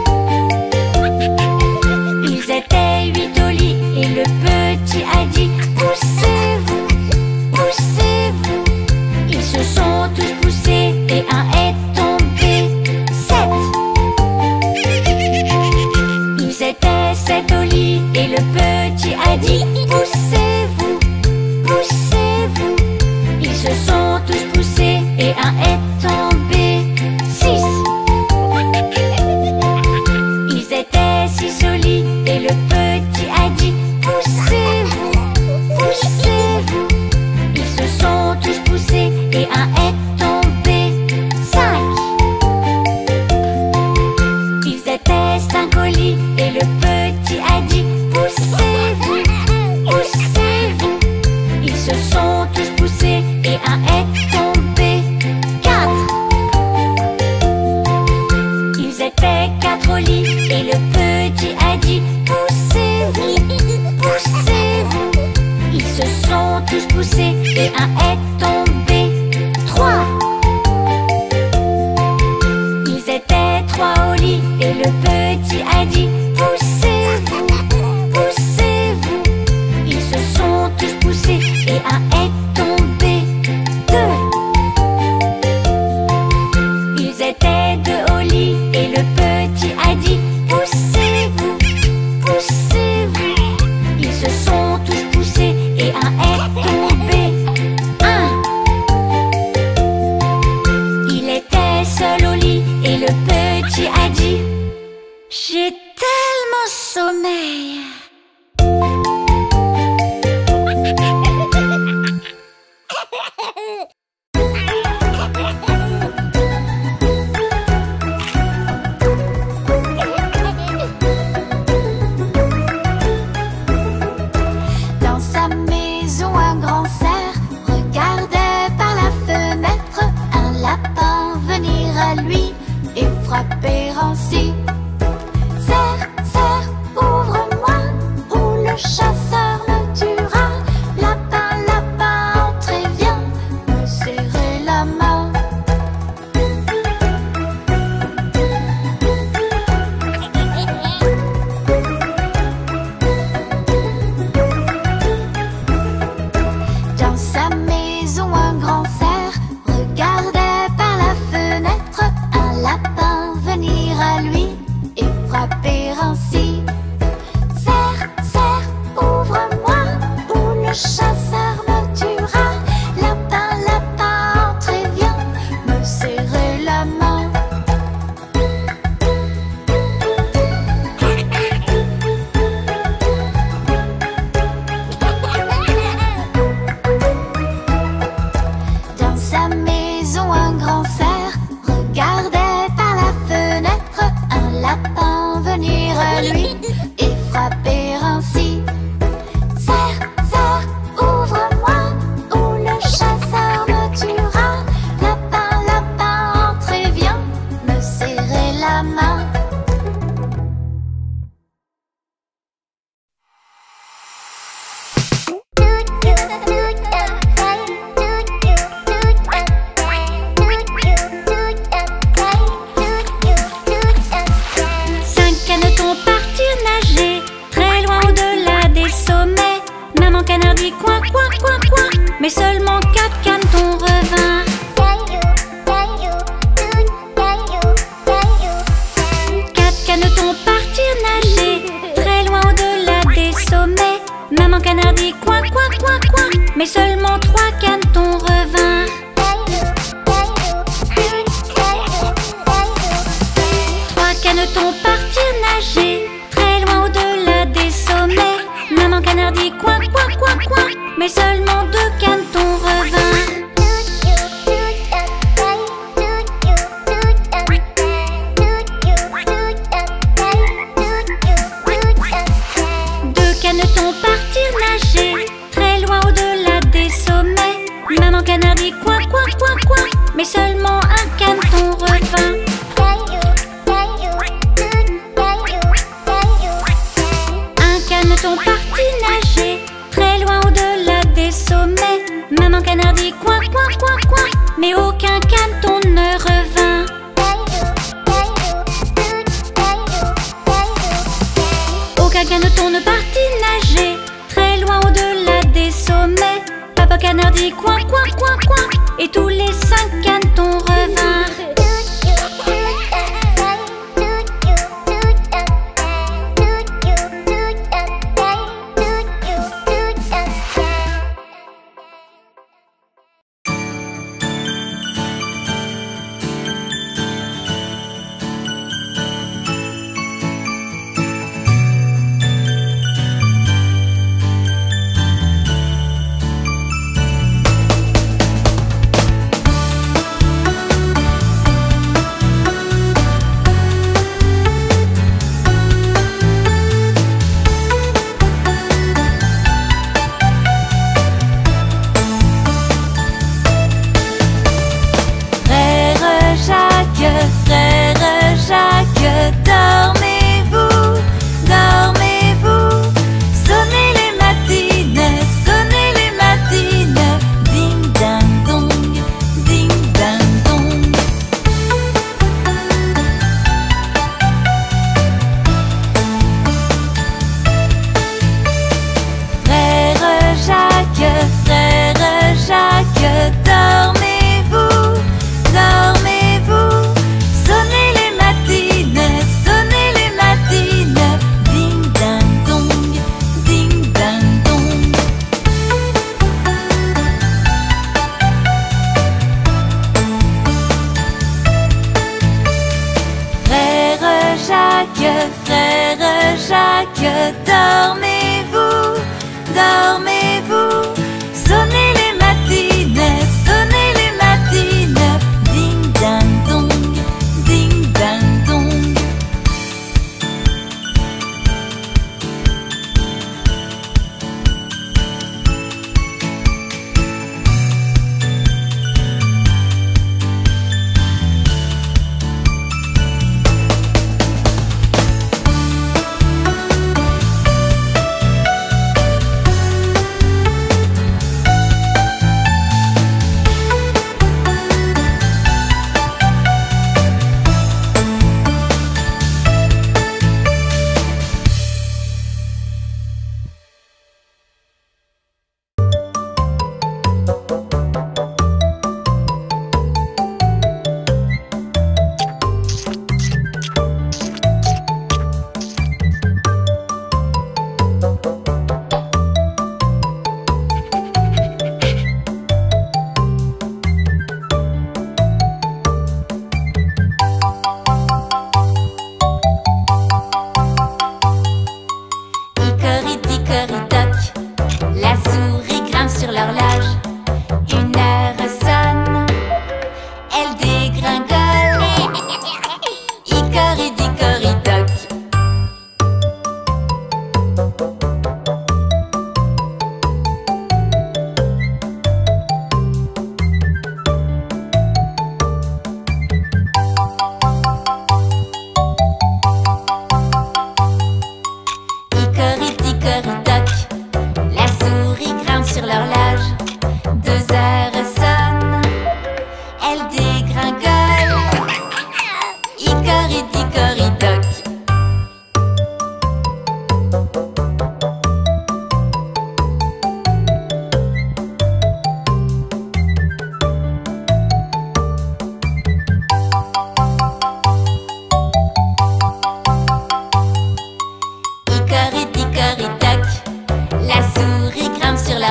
Speaker 2: Ils étaient 8 au lit et le petit a dit poussez-vous, poussez-vous. Ils se sont tous poussés et un est tombé. 7. Ils étaient 7 au lit et le petit a dit poussez-vous, poussez-vous. Ils se sont tous poussés et un est tombé. 6. Ils étaient 6 au lit et le petit a dit poussez-vous, poussez-vous. Ils se sont tous poussés et un est tombé. 5. Ils étaient 5 au lit et le petit a dit poussez-vous, poussez-vous. Ils se sont tous poussés et un est tombé. 4. Ils étaient 4 au lit et le petit a dit poussez-vous, poussez-vous. Ils se sont tous poussés et un est tombé. 3. Ils étaient 3 au lit et le petit a dit poussez-vous, poussez-vous. Ils se sont tous poussés et un est tombé. 2. Ils étaient 2 au lit et le petit a dit poussez-vous, canard dit coin, coin, coin, coin, mais seulement 4 canetons revinrent. 4 canetons partirent nager, très loin au-delà des sommets. Maman canard dit coin, coin, coin, coin, mais seulement 3 canetons revinrent. 3 canetons partirent nager, très loin au-delà des sommets. Maman canard dit coin, coin, coin, coin, mais seulement 2 canetons revinrent. 2 canetons partirent nager, très loin au-delà des sommets. Maman canard dit coin, coin, coin, coin, mais seulement 1 caneton revint. 1 caneton partit nager, très loin au-delà des sommets. Maman canard dit coin, coin, coin, coin, mais aucun caneton ne revint. Aucun caneton ne partit nager, très loin au-delà des sommets. Papa canard dit coin, coin, coin, coin, et tous les 5 canetons revinrent.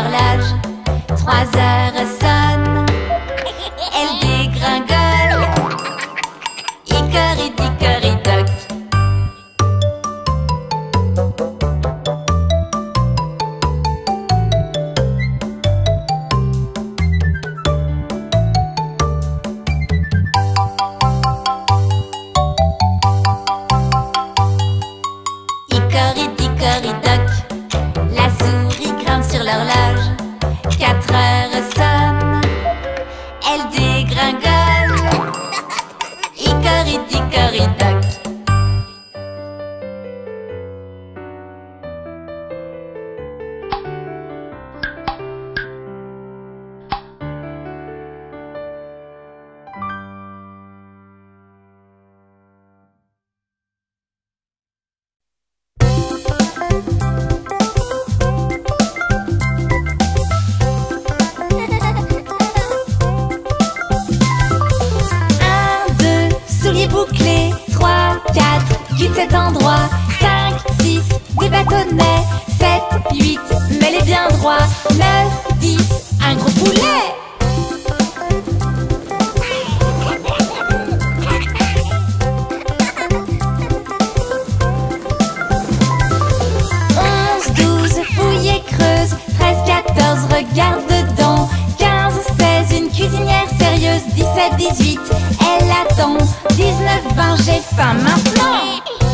Speaker 3: l'horloge. 3 heures sonnent, elle dégringole. Hickory-dickory-dock. Hickory-dickory-dock. La souris grimpe sur l'horloge. 4 heures sonnent, elle dégringole. Hickory-dickory-dock. Souliers bouclés, 3, 4, cul-de-tête endroit. 5, 6, des bâtonnets. 7, 8, mais les bien droits. 9, 10, un gros poulet. 11, 12, fouille et creuse. 13, 14, regarde dedans. 15, 16, une cuisinière sérieuse. 17, 18, elle attend. 19, 20, j'ai faim maintenant.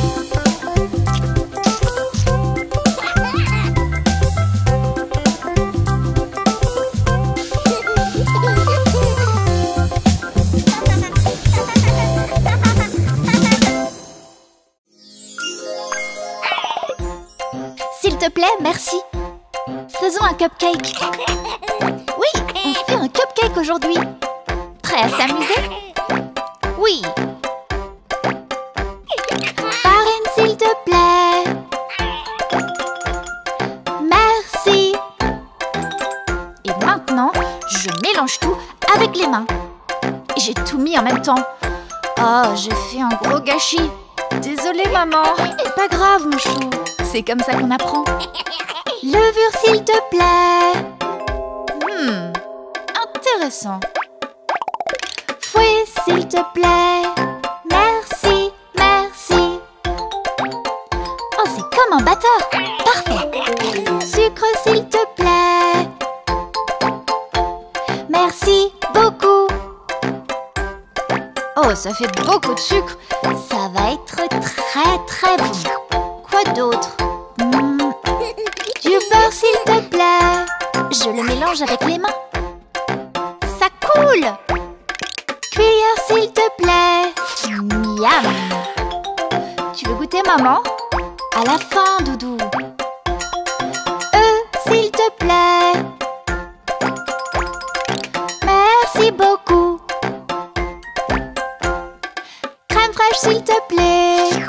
Speaker 1: S'il te plaît, merci. Faisons un cupcake. Oui, on fait un cupcake aujourd'hui. Prêt à s'amuser? Oui. Farine, s'il te plaît. Merci. Et maintenant, je mélange tout avec les mains. Et j'ai tout mis en même temps. Oh, j'ai fait un gros gâchis. Désolée, maman. Pas grave, mon chou. C'est comme ça qu'on apprend. Levure, s'il te plaît. Intéressant. Fouet, s'il te plaît. Merci, merci. Oh, c'est comme un batteur. Parfait. Sucre, s'il te plaît. Merci beaucoup. Oh, ça fait beaucoup de sucre. Ça va être très très bon. Quoi d'autre? Du beurre, s'il te plaît. Je le mélange avec les mains. Ça coule. Cuillère, s'il te plaît. Miam. Tu veux goûter, maman? À la fin, doudou. S'il te plaît. Merci beaucoup. Crème fraîche, s'il te plaît.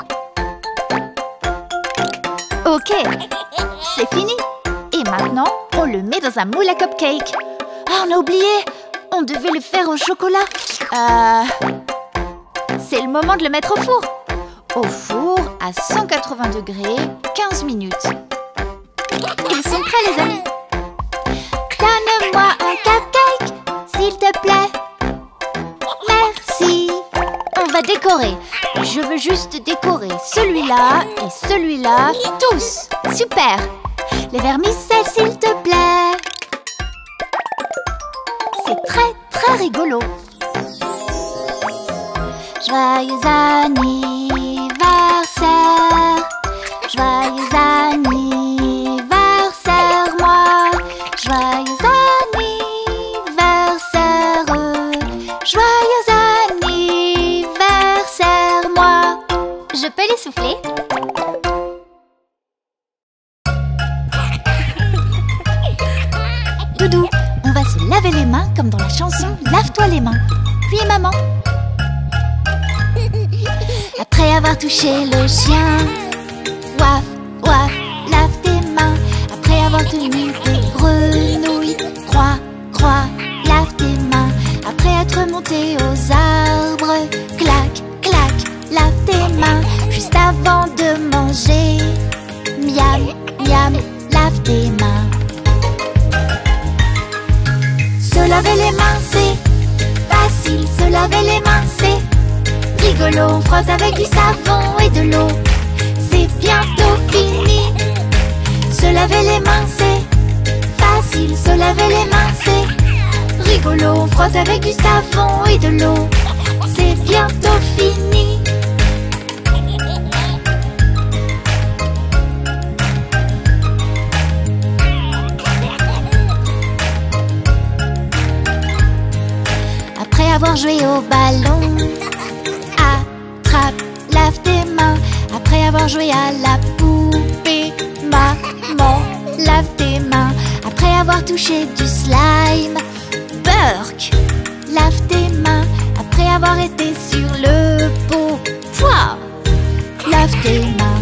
Speaker 1: Ok, c'est fini. Et maintenant, on le met dans un moule à cupcake. Ah, on a oublié. On devait le faire au chocolat. C'est le moment de le mettre au four. Au four à 180 degrés, 15 minutes. Ils sont prêts, les amis. Donne-moi un cupcake, s'il te plaît. Merci. On va décorer. Je veux juste décorer celui-là et celui-là. Tous. Super. Les vermicelles, s'il te plaît. C'est très, très rigolo. Joyeux anniversaire. Joyeux anniversaire, moi. Joyeux anniversaire. Joyeux anniversaire, moi. Je peux les souffler? Doudou, on va se laver les mains comme dans la chanson « Lave-toi les mains ». Puis maman. Après avoir touché le chien, ouaf, ouaf, lave tes mains. Après avoir tenu des grenouilles, croix, croix, lave tes mains. Après être monté aux arbres, clac, clac, lave tes mains. Juste avant de manger, miam, miam, lave tes mains. laver les mains, c'est facile. Se laver les mains, c'est rigolo. On frotte avec du savon et de l'eau. C'est bientôt fini. Se laver les mains, c'est facile. Se laver les mains, c'est rigolo. On frotte avec du savon et de l'eau. C'est bientôt fini. Après avoir joué au ballon, attrape, lave tes mains. Après avoir joué à la poupée, maman, lave tes mains. Après avoir touché du slime, Burk, lave tes mains. Après avoir été sur le pot, Pouah, lave tes mains.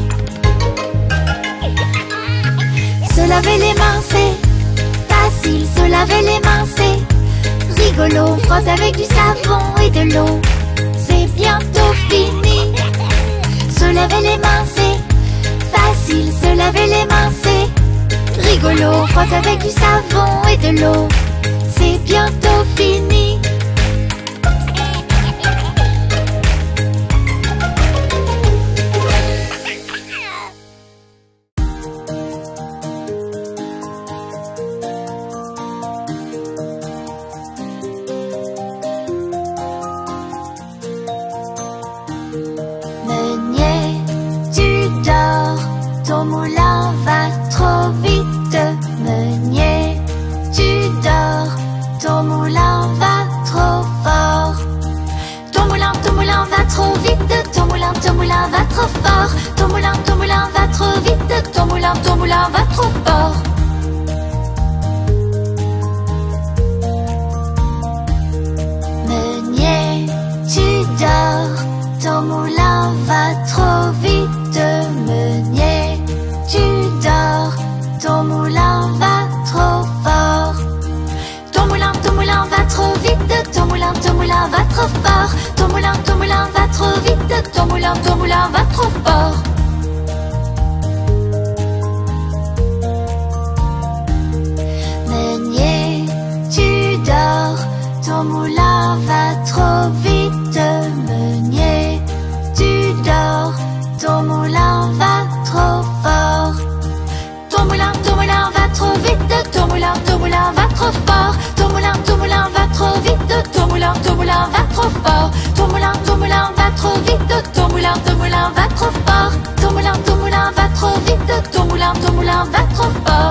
Speaker 1: Se laver les mains, c'est facile. Se laver les mains, c'est rigolo. On frotte avec du savon et de l'eau. C'est bientôt fini. Se laver les mains, c'est facile. Se laver les mains, c'est rigolo. On frotte avec du savon et de l'eau. C'est bientôt fini. Ton moulin va trop vite, meunier, tu dors. Ton moulin va trop fort. Ton moulin va trop vite. Ton moulin va trop fort. Ton moulin va trop vite. Ton moulin va trop fort. Meunier, tu dors. Ton moulin va trop vite, meunier, tu dors. Ton moulin va trop fort. Ton moulin va trop vite. Ton moulin va trop fort. Ton moulin va trop vite. Ton moulin va trop fort. Meunier, tu dors. Ton moulin va trop vite, meunier, tu dors. Ton moulin va trop fort. Ton moulin va trop vite. Ton moulin va trop fort. Ton moulin va trop vite. Ton moulin va trop fort. Ton moulin va trop vite. Ton moulin va trop fort. Ton moulin va trop vite. Ton moulin va trop fort.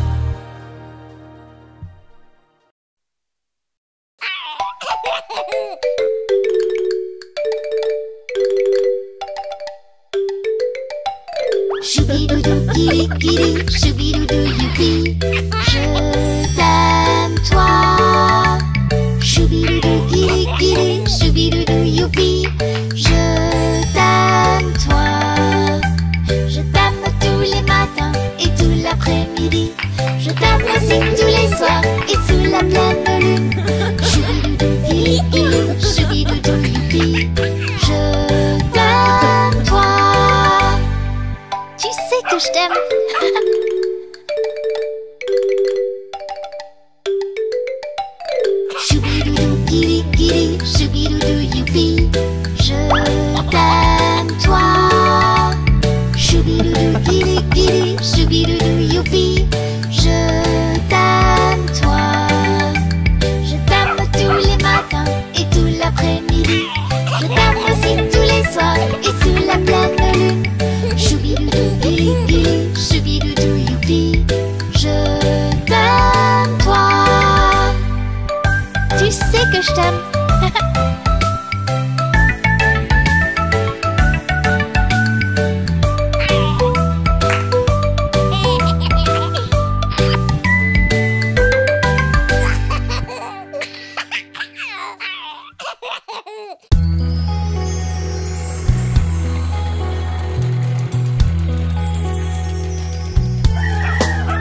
Speaker 1: Choubidoudou, kili, kili, choubidoudou, youpi. Je t'aime, toi. Choubidoudou, kili, kili, choubidoudou, youpi. Je t'aime, toi. Je t'aime tous les matins et tout l'après-midi. Je t'aime aussi tous les soirs et sous la pleine lune. Choubidoudou, kili, kili, choubidoudou, youpi. Je t'aime, toi. Tu sais que je t'aime. Choubidoudou, kili, kili, choubidoudou, youpi. Je t'aime, toi. Choubidoudou, kili, kili, choubidoudou, youpi. Je t'aime, toi. Je t'aime tous les matins et tout l'après-midi. Je t'aime aussi tous les soirs et sous la pleine lune. Choubidoudou, kili, kili, choubidoudou, youpi. Je t'aime, toi. Tu sais que je t'aime.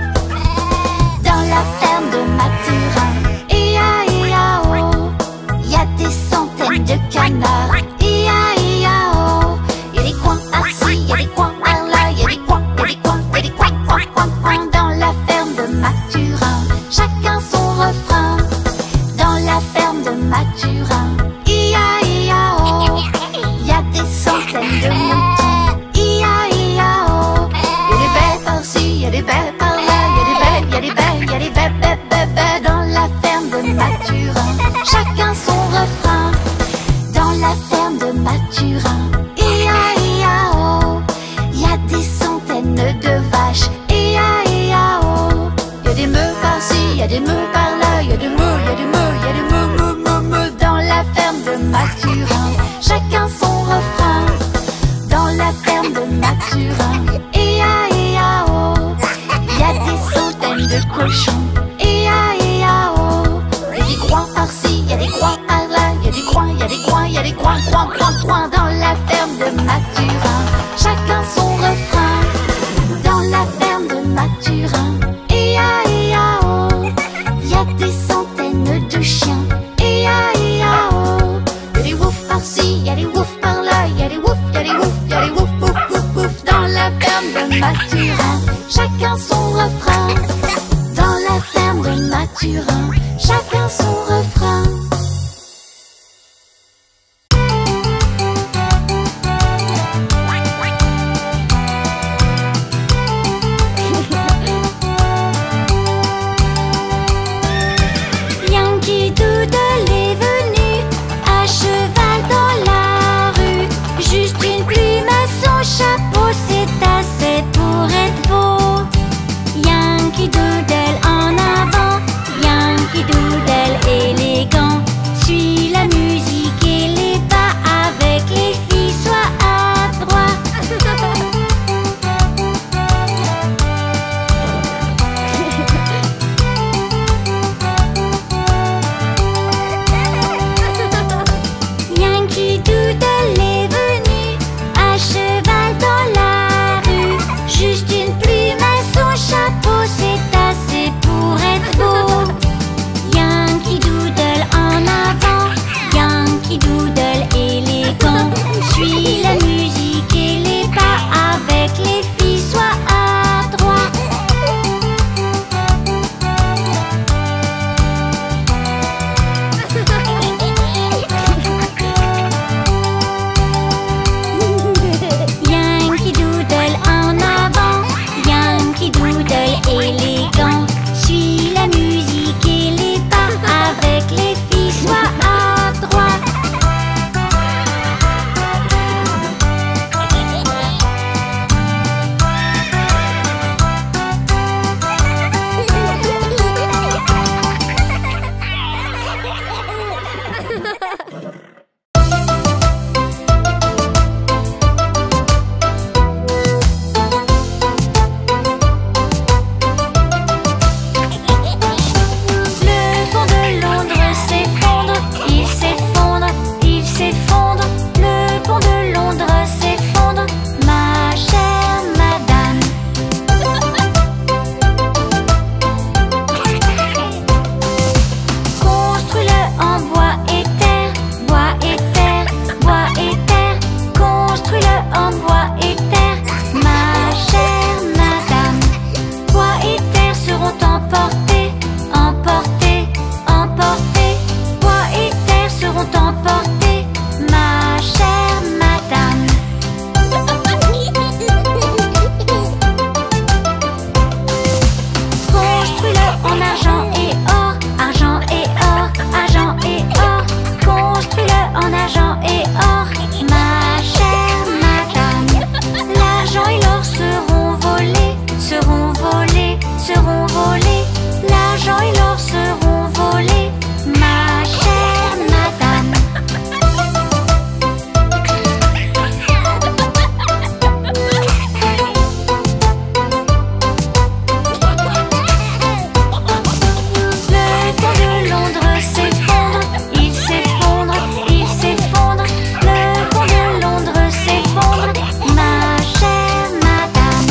Speaker 1: Dans la ferme de Mathurin, ia, ia, oh, des meux par là, y a des meux, y a des meux, y a des meux, meux, meux, meux. Dans la ferme de Mathurin, chacun son refrain. Dans la ferme de Mathurin, e-a-e-a-o, y a des centaines de cochons. E-a-e-a-o, y a des coins par-ci, y a des coins par-là, y a des coins, y a des coins, y a des coins, coins, coins, coins. Dans la ferme de Mathurin, chacun son refrain. Dans la ferme de Mathurin, e-a-e-a-o, y a des centaines de chiens. E-a-e-a-o, y a des woufs par-ci, y a des woufs par-là, y a des woufs, y a des woufs, y a des woufs, wouf, wouf, wouf. Dans la ferme de Mathurin, chacun son refrain. Dans la ferme de Mathurin, chacun son refrain.
Speaker 2: Yankee Doodle est venu à cheval dans la rue. Juste une plume à son chapeau, c'est assez pour être beau. Yankee Doodle en avant, Yankee Doodle élégant. Suis la musique et les pas avec les filles, sois adroit. Yankee Doodle est venu à cheval dans la rue. Juste une plume à son chapeau, c'est assez pour être beau. Yankee Doodle en avant, Yankee Doodle élégant. Suis la musique et les pas avec les filles, sois adroit. Yankee Doodle en avant, Yankee Doodle élégant. Suis la musique et les pas avec les filles, sois adroit. Le pont de Londres s'effondre, il s'effondre, il s'effondre. Le pont de Londres s'effondre, ma chère madame. Construis-le en bois et terre, bois et terre, bois et terre. Construis-le en bois et terre, ma chère madame. Bois et terre seront emportés, emportés, emportés. Bois et terre seront emportés, ma chère madame. Construis-le en argent et or, argent et or, argent et or. Construis-le en argent et or, ma chère madame. L'argent et l'or seront volés, seront volés, seront volés. L'argent et l'or seront volés, ma chère madame. Le pont de Londres s'effondre, il s'effondre, il s'effondre. Le pont de Londres s'effondre, ma chère madame.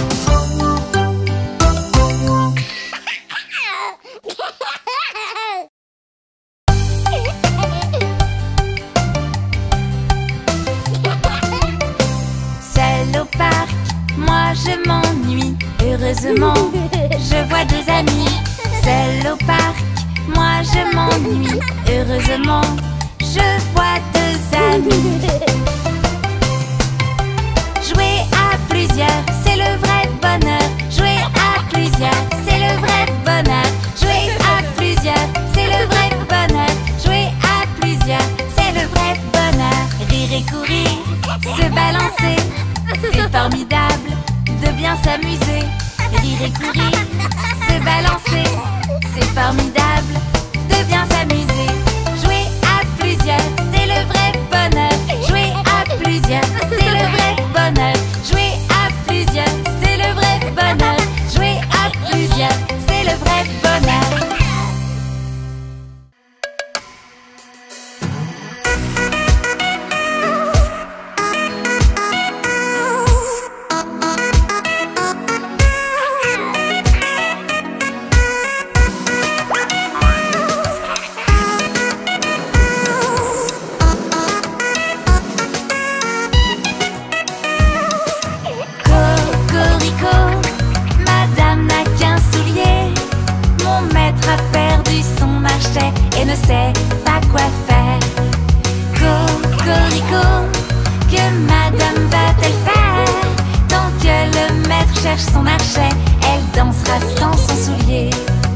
Speaker 2: Seul au parc, moi je m'ennuie. Heureusement, je vois des amis. Seul au parc, moi je m'ennuie. Heureusement, je vois deux amis. Jouer à plusieurs, c'est le vrai bonheur. Jouer à plusieurs, c'est le vrai bonheur. Jouer à plusieurs, c'est le vrai bonheur. Jouer à plusieurs, c'est le vrai bonheur. Rire et courir, se balancer, c'est formidable de bien s'amuser. Rire et courir, se balancer, c'est
Speaker 3: formidable de bien s'amuser. Jouer à plusieurs, c'est le vrai bonheur. Jouer à plusieurs, c'est le vrai bonheur. Jouer à plusieurs, c'est le vrai bonheur. Jouer à plusieurs, c'est le vrai bonheur. Cocorico, madame n'a qu'un soulier. Mon maître a perdu son marché et ne sait pas quoi faire. Cocorico, que madame va-t-elle faire? Tant que le maître cherche son marché, elle dansera sans son soulier.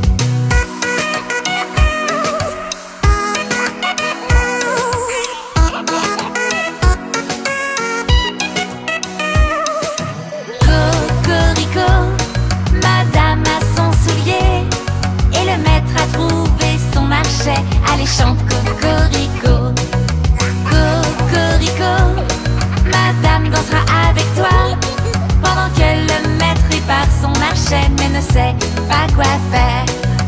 Speaker 3: Cocorico, madame a son soulier et le maître a trouvé son marché. Allez, chante Cocorico. Cocorico, madame dansera avec toi pendant que le maître répare son marché mais ne sait pas quoi faire.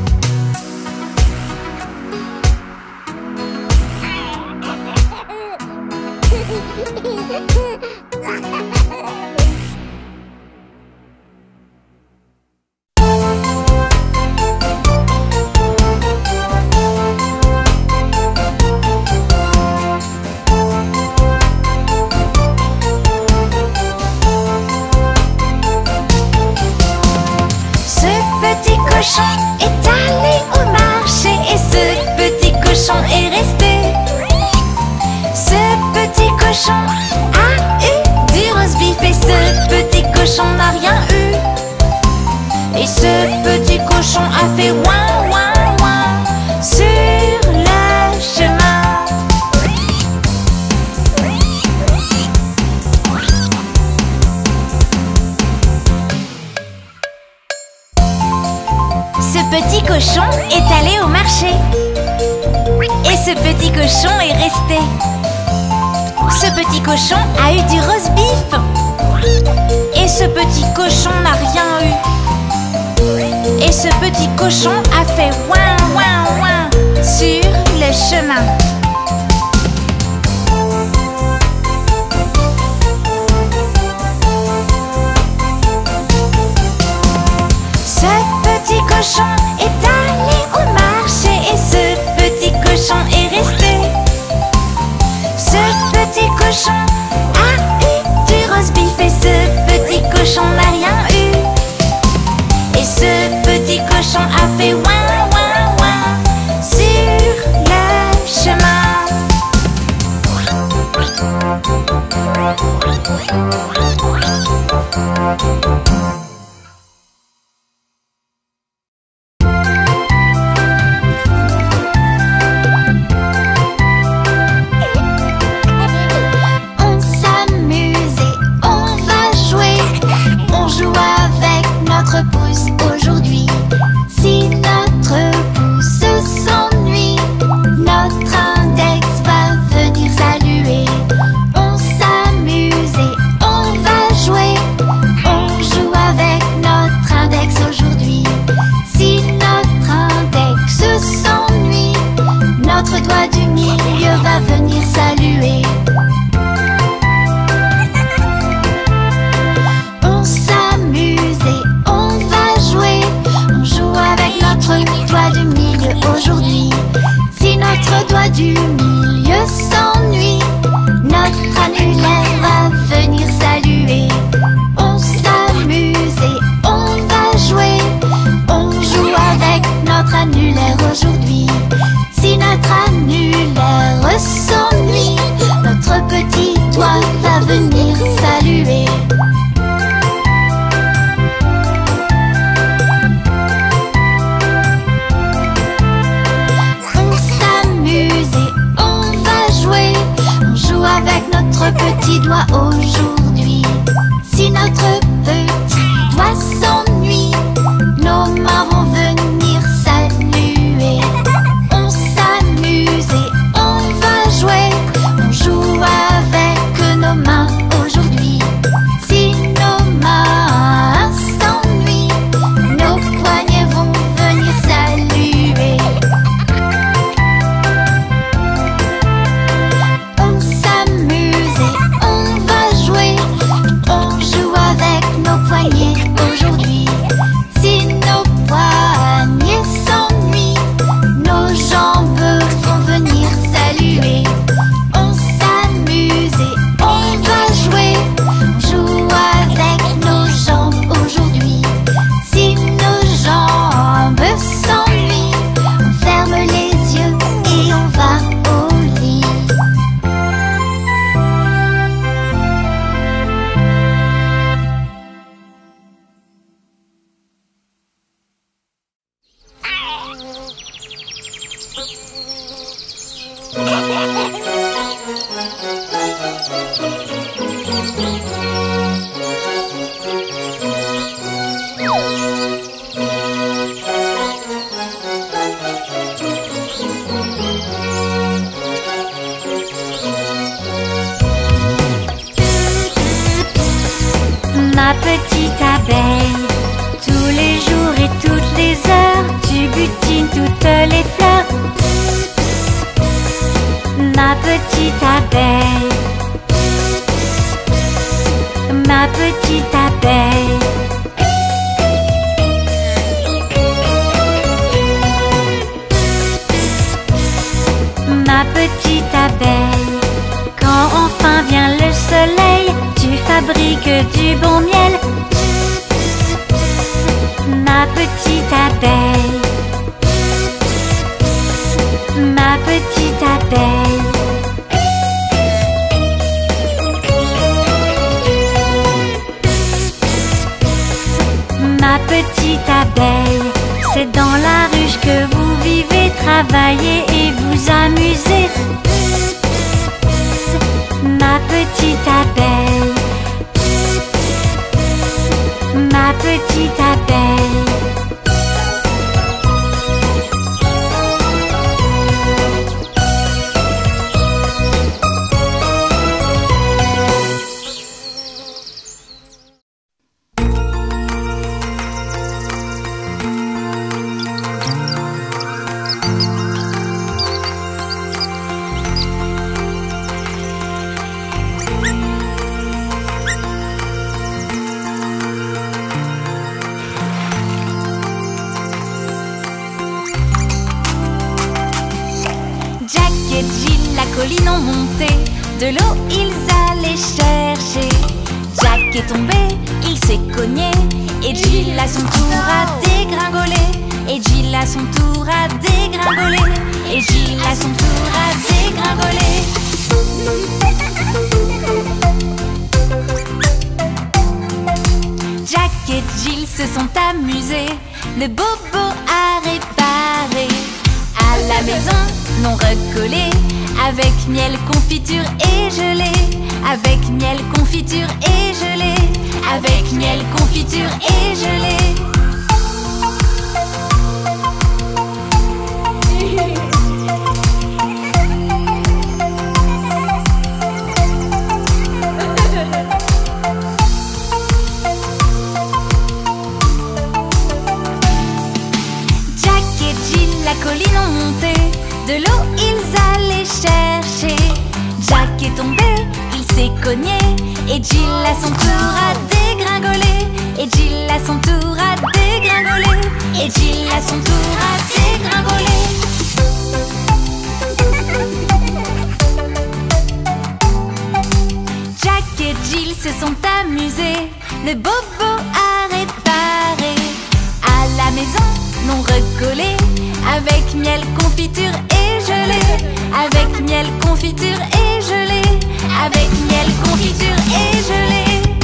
Speaker 3: Ce petit cochon est allé au marché et ce petit cochon est resté. Ce petit cochon a eu du roast beef et ce petit cochon n'a rien eu. Et ce petit cochon a fait ouin ouin ouin sur le chemin. Ce petit cochon est allé au marché et ce petit cochon est resté. Ce petit cochon a eu du roast beef et ce petit cochon n'a rien eu. Et ce petit cochon a fait ouin ouin ouin sur le chemin. Ce petit cochon est allé au marché et ce petit cochon est resté. Ce petit cochon a eu du roast beef et ce petit cochon n'a rien eu. Et ce petit cochon a fait ouin ouin ouin sur le chemin.
Speaker 1: On s'amuse et on va jouer. On joue avec notre pouce aujourd'hui. Si notre pouce s'ennuie, notre index va venir saluer. On s'amuse et on va jouer. On joue avec notre index aujourd'hui. Si notre index s'ennuie, notre doigt du milieu va venir saluer. On s'amuse et on va jouer. On joue avec notre doigt du milieu aujourd'hui. Si notre doigt du milieu s'ennuie, notre annulaire va venir saluer. On s'amuse et on va jouer. On joue avec notre annulaire aujourd'hui. Si notre annulaire s'ennuie, notre petit doigt va venir saluer. On s'amuse et on va jouer. On joue avec notre petit doigt aujourd'hui. Si notre petit doigt s'ennuie, nos mains vont venir saluer.
Speaker 2: butine toutes les fleurs. Ma petite abeille, ma petite abeille. Ma petite abeille, quand enfin vient le soleil, tu fabriques du bon miel. Ma petite abeille, ma petite abeille. Ma petite abeille, c'est dans la ruche que vous vivez, travaillez et vous amusez. Ma petite abeille, ma petite abeille.
Speaker 3: Colline ont monté, de l'eau ils allaient chercher. Jack est tombé, il s'est cogné, et Jill à son tour a dégringolé. Et Jill à son tour a dégringolé. Et Jill à son tour a dégringolé. Jack et Jill se sont amusés, le bobo a réparé. À la maison, l'on recollé, avec miel, confiture et gelée. Avec miel, confiture et gelée. Avec miel, confiture et gelée. Jack et Jill la colline ont monté, de l'eau ils allaient chercher. Jack est tombé, il s'est cogné, et Jill à son tour a dégringolé. Et Jill à son tour a dégringolé. Et Jill à son tour a dégringolé. Jack et Jill se sont amusés, le bobo a réparé. À la maison, l'on recollé, avec miel, confiture et gelée. Avec miel, confiture et gelée. Avec miel, confiture et gelée.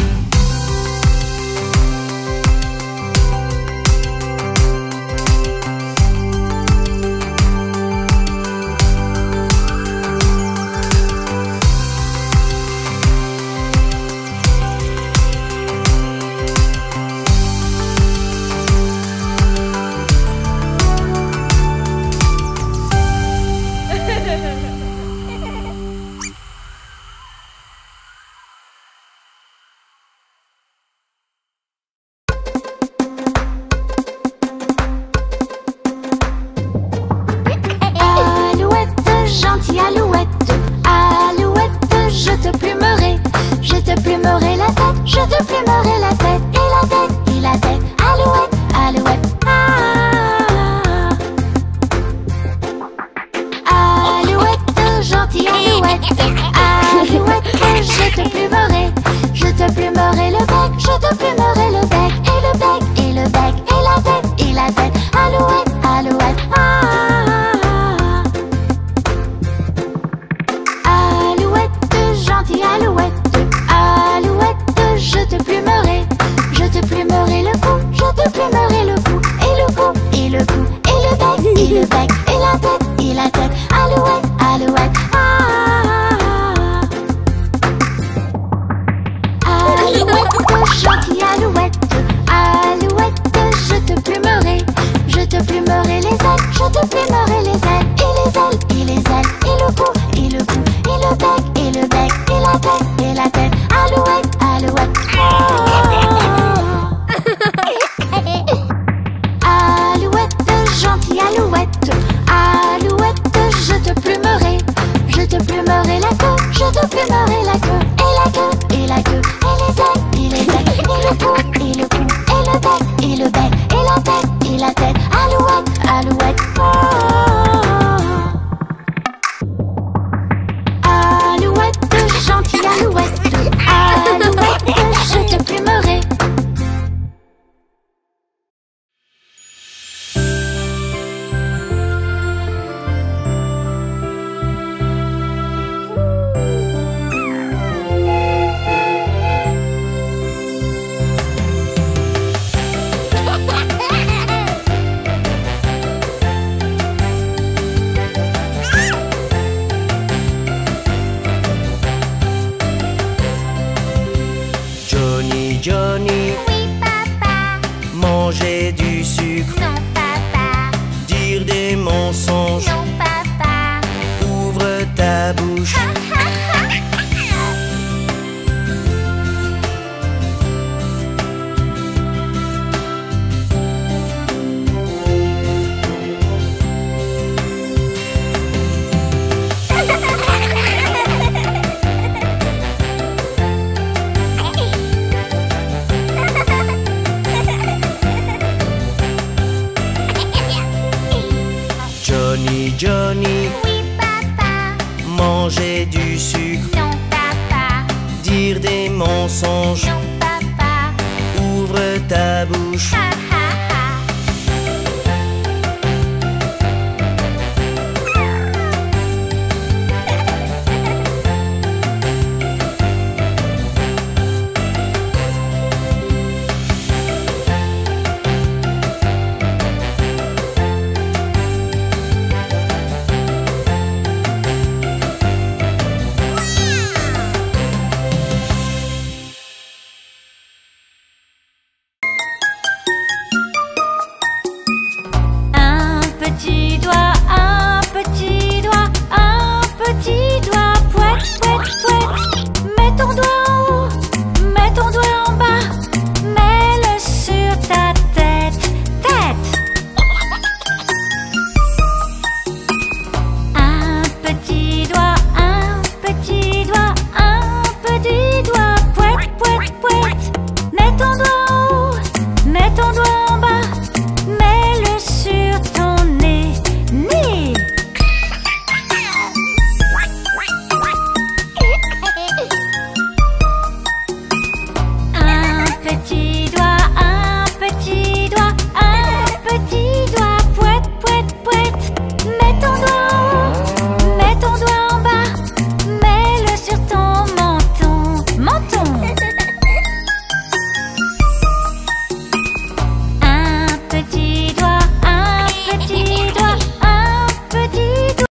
Speaker 1: Je te plumerai la tête, et la tête, et la tête. Alouette, alouette, ah. Alouette, gentille alouette. Alouette, je te plumerai. Je te plumerai le bec, je te plumerai le bec. Et le bec, et le bec, et la tête, et la tête. Alouette, alouette, ah. Alouette, gentille alouette. Je te plumerai le cou, je te plumerai le cou, et le cou, et le cou, et le bec, et la tête, et la tête. Alouette, alouette, ah. Alouette, gentille alouette. Alouette, je te plumerai les ailes, je te plumerai les ailes, et les ailes, et les ailes, et le cou, et le cou, et le bec, et le bec, et la tête, et la tête. Alouette, alouette. Alouette, gentille
Speaker 5: Johnny,
Speaker 1: Oui, papa.
Speaker 5: manger du sucre,
Speaker 1: Non, papa.
Speaker 5: dire des mensonges.
Speaker 1: Non, papa.
Speaker 5: Ouvre ta bouche.
Speaker 1: Ha, ha, ha.
Speaker 2: Un petit doigt, un petit doigt, un petit doigt, pouette, pouette, pouette. Mets ton doigt en haut, mets ton doigt en bas, mets-le sur ta tête, tête. Un petit doigt, un petit doigt, un petit doigt, pouette, pouette, pouette. Mets ton doigt en haut, mets ton doigt en bas, mets-le sur ton nez, nez. Un petit doigt, un petit doigt, un petit doigt, pouette, pouette, pouette. Mets ton doigt en haut, mets ton doigt en bas, mets-le sur ton menton, menton. Un petit doigt, un petit doigt, un petit doigt.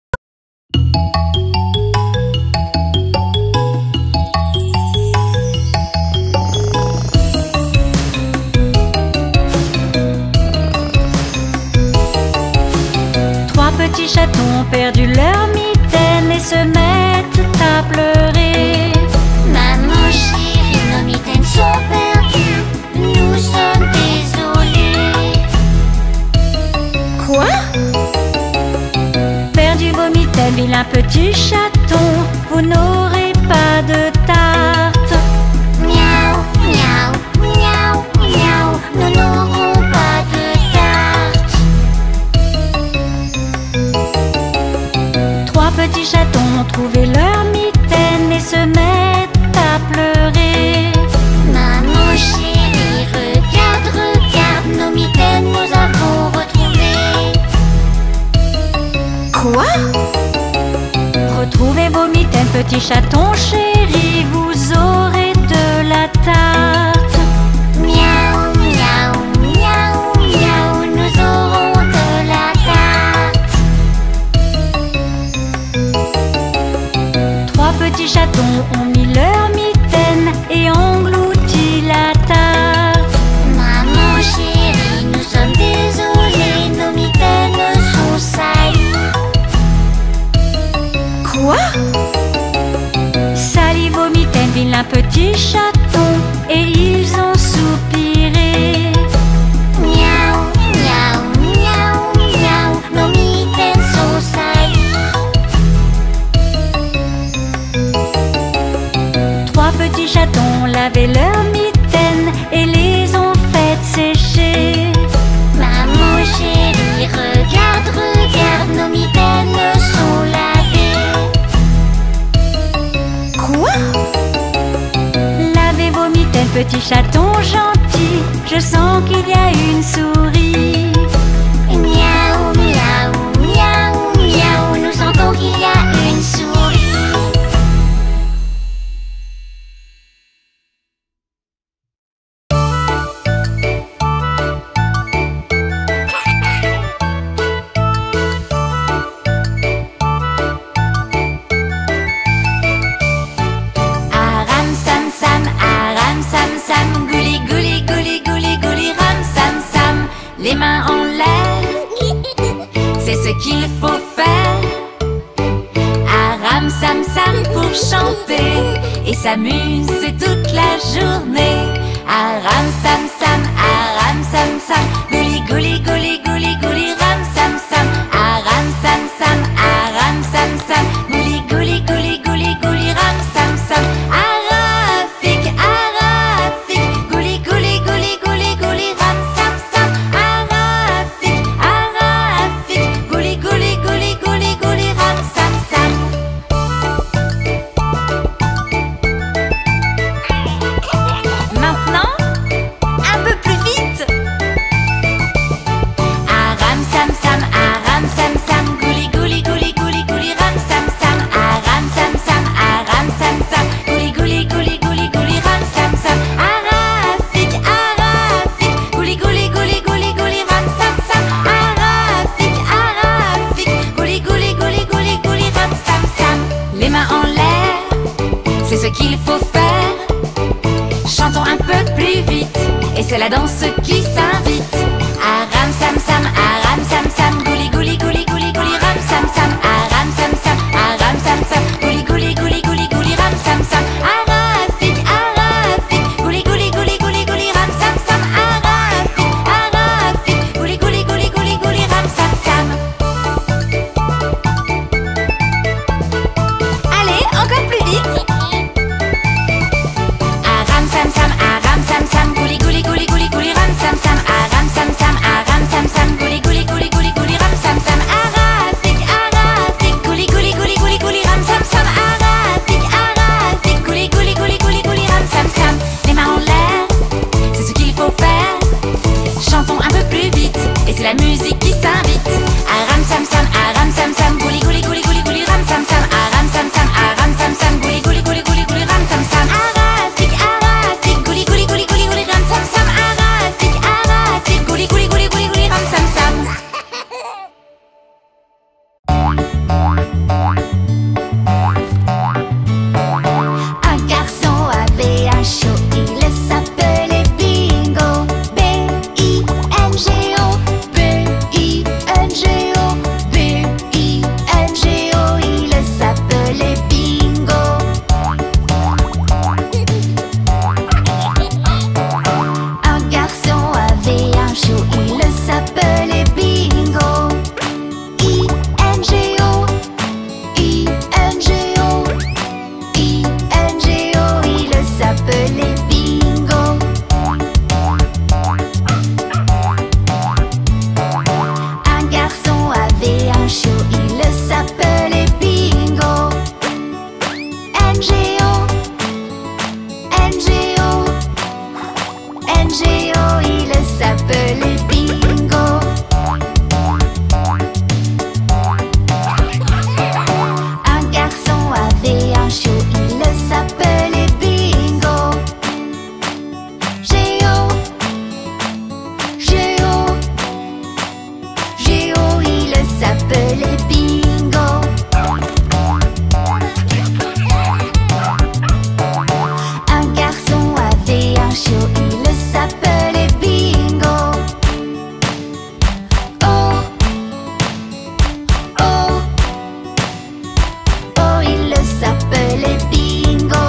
Speaker 2: Trois petits chatons ont perdu leur mitaine et se mettent à pleurer.
Speaker 1: Maman chérie, nos mitaines sont perdues. Nous sommes désolés.
Speaker 2: Quoi? Perdu vos mitaines, vilain petit chaton, vous n'aurez pas de tarte.
Speaker 1: Miaou, miaou, miaou, miaou. Nous n'aurons pas de tarte.
Speaker 2: Trois petits chatons ont trouvé leur mitaine et se mettent à pleurer.
Speaker 1: Maman chérie, regarde, regarde. Nos mitaines, nous avons retrouvé.
Speaker 2: Quoi? Retrouvez vos mitaines, petits chatons chéris, vous aurez de la tarte.
Speaker 1: Miaou, miaou, miaou, miaou. Nous aurons de la tarte.
Speaker 2: Trois petits chatons ont mis leur mitaine et englouti la tarte.
Speaker 1: Maman chérie, nous sommes désolés. Nos mitaines sont salies.
Speaker 2: Quoi? Salis vos mitaines, vilain petit chaton, et ils ont soupiré.
Speaker 1: Miaou, miaou, miaou, miaou. Nos mitaines sont salies.
Speaker 2: Trois petits chatons ont lavé leurs mitaines et les ont faites sécher.
Speaker 1: Maman chérie, regarde, regarde. Nos mitaines sont lavées.
Speaker 2: Quoi? Lavez vos mitaines, petits chatons gentils, je sens qu'il y a une souris.
Speaker 1: Miaou, miaou, miaou, miaou. Nous sentons qu'il y a une souris.
Speaker 3: Aram sam sam, aram sam sam, gouli gouli gouli gouli gouli ram sam sam. Les mains en l'air, c'est ce qu'il faut faire. Aram sam sam pour chanter et s'amuser toute la journée. Aram sam sam, gouli gouli gouli gouli gouli ram sam sam. Aram sam sam, gouli gouli gouli gouli gouli ram sam sam. Arafik, arafik, gouli gouli gouli gouli gouli ram sam sam. Arafik, arafik, gouli gouli gouli gouli la danse qui s'invite. Aram sam sam, aram sam sam, gouli gouli gouli gouli gouli ram sam sam. Aram sam sam, aram sam sam, gouli gouli gouli gouli gouli ram sam sam. Arafik, arafik, gouli gouli gouli gouli gouli ram sam sam. Arafik, arafik, gouli gouli gouli gouli gouli ram sam sam. Allez, encore plus vite. Aram sam sam, gouli gouli gouli gouli gouli ram sam sam. Aram sam sam, gouli gouli gouli gouli gouli ram sam sam. Arafik, arafik, gouli gouli gouli gouli gouli ram sam sam. Arafik, arafik, gouli gouli gouli gouli gouli ram sam sam. Les mains en l'air, c'est ce qu'il faut faire. Chantons un peu plus vite, et c'est la musique qui s'invite. Aram sam sam, gouli gouli gouli gouli gouli ram sam sam. Aram sam sam, gouli gouli gouli gouli gouli ram sam sam. Arafik, arafik, gouli gouli gouli gouli gouli ram sam sam. Arafik, arafik, gouli gouli gouli gouli gouli ram sam sam.
Speaker 1: Un garçon avait un show, il s'appelait Bingo. B-I-N-G-O, B-I-N-G-O, B-I-N-G-O, il s'appelait Bingo. Un garçon avait un show, il s'appelait Bingo. I-N-G-O, I-N-G-O, I-N-G-O, il s'appelait Bingo. Un garçon avait un show, il s'appelait Bingo. N-G-O, N-G-O, N-G-O, il s'appelait Bingo. Un garçon avait un show, il s'appelait Bingo. Géo, Géo, Géo, il s'appelait Bingo. Un garçon avait un show, il s'appelait Bingo. Oh, oh, oh, il s'appelait Bingo.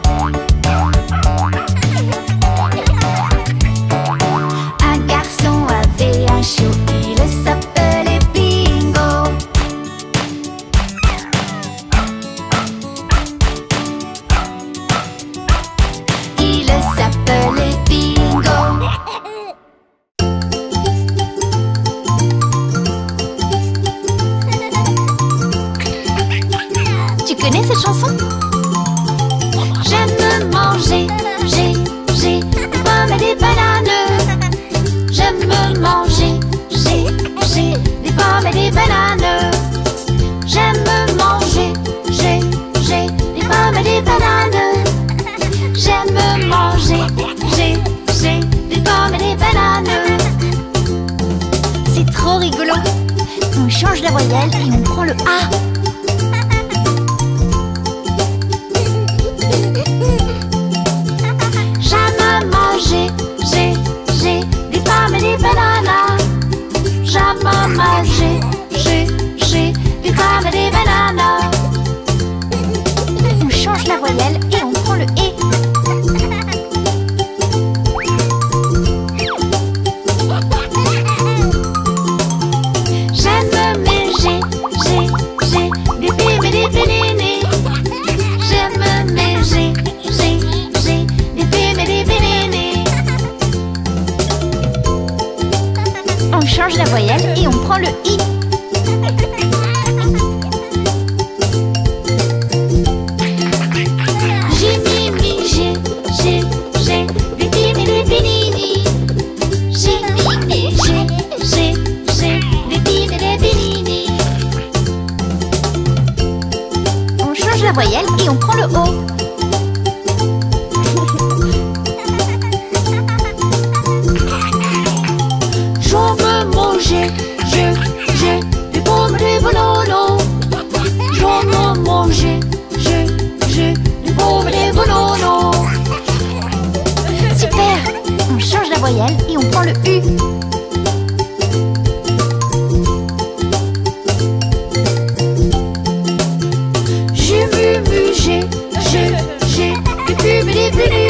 Speaker 1: Un garçon avait un show, il s'appelait Bingo. Il s'appelait Bingo. Tu connais cette chanson? J'aime manger, j'ai des pommes et des bananes. J'aime manger, j'ai des pommes et des bananes. J'aime manger, j'ai des pommes et des bananes. J'aime manger, j'ai des pommes et des bananes. C'est trop rigolo. On change la voyelle et on prend le A. J'aime manger, j'ai des pommes et des bananes. J'aime manger, j'ai des pommes et des bananes. On change la voyelle et on prend le E. J'aime mais j'ai des bim et des bénénés. J'aime mais j'ai des bim et des bénénés. On change la voyelle et on prend le I. J'ai des bim et des bénénés. J'ai des bim et des bénénés. On change la voyelle et on prend le O. J'aime manger, j'ai des pommes et des bananes. J'aime manger, j'ai des pommes et des bananes. Super! On change la voyelle et on prend le U. Ju, mu, mu, G, G, G, pu, pu, mu, mu, mu.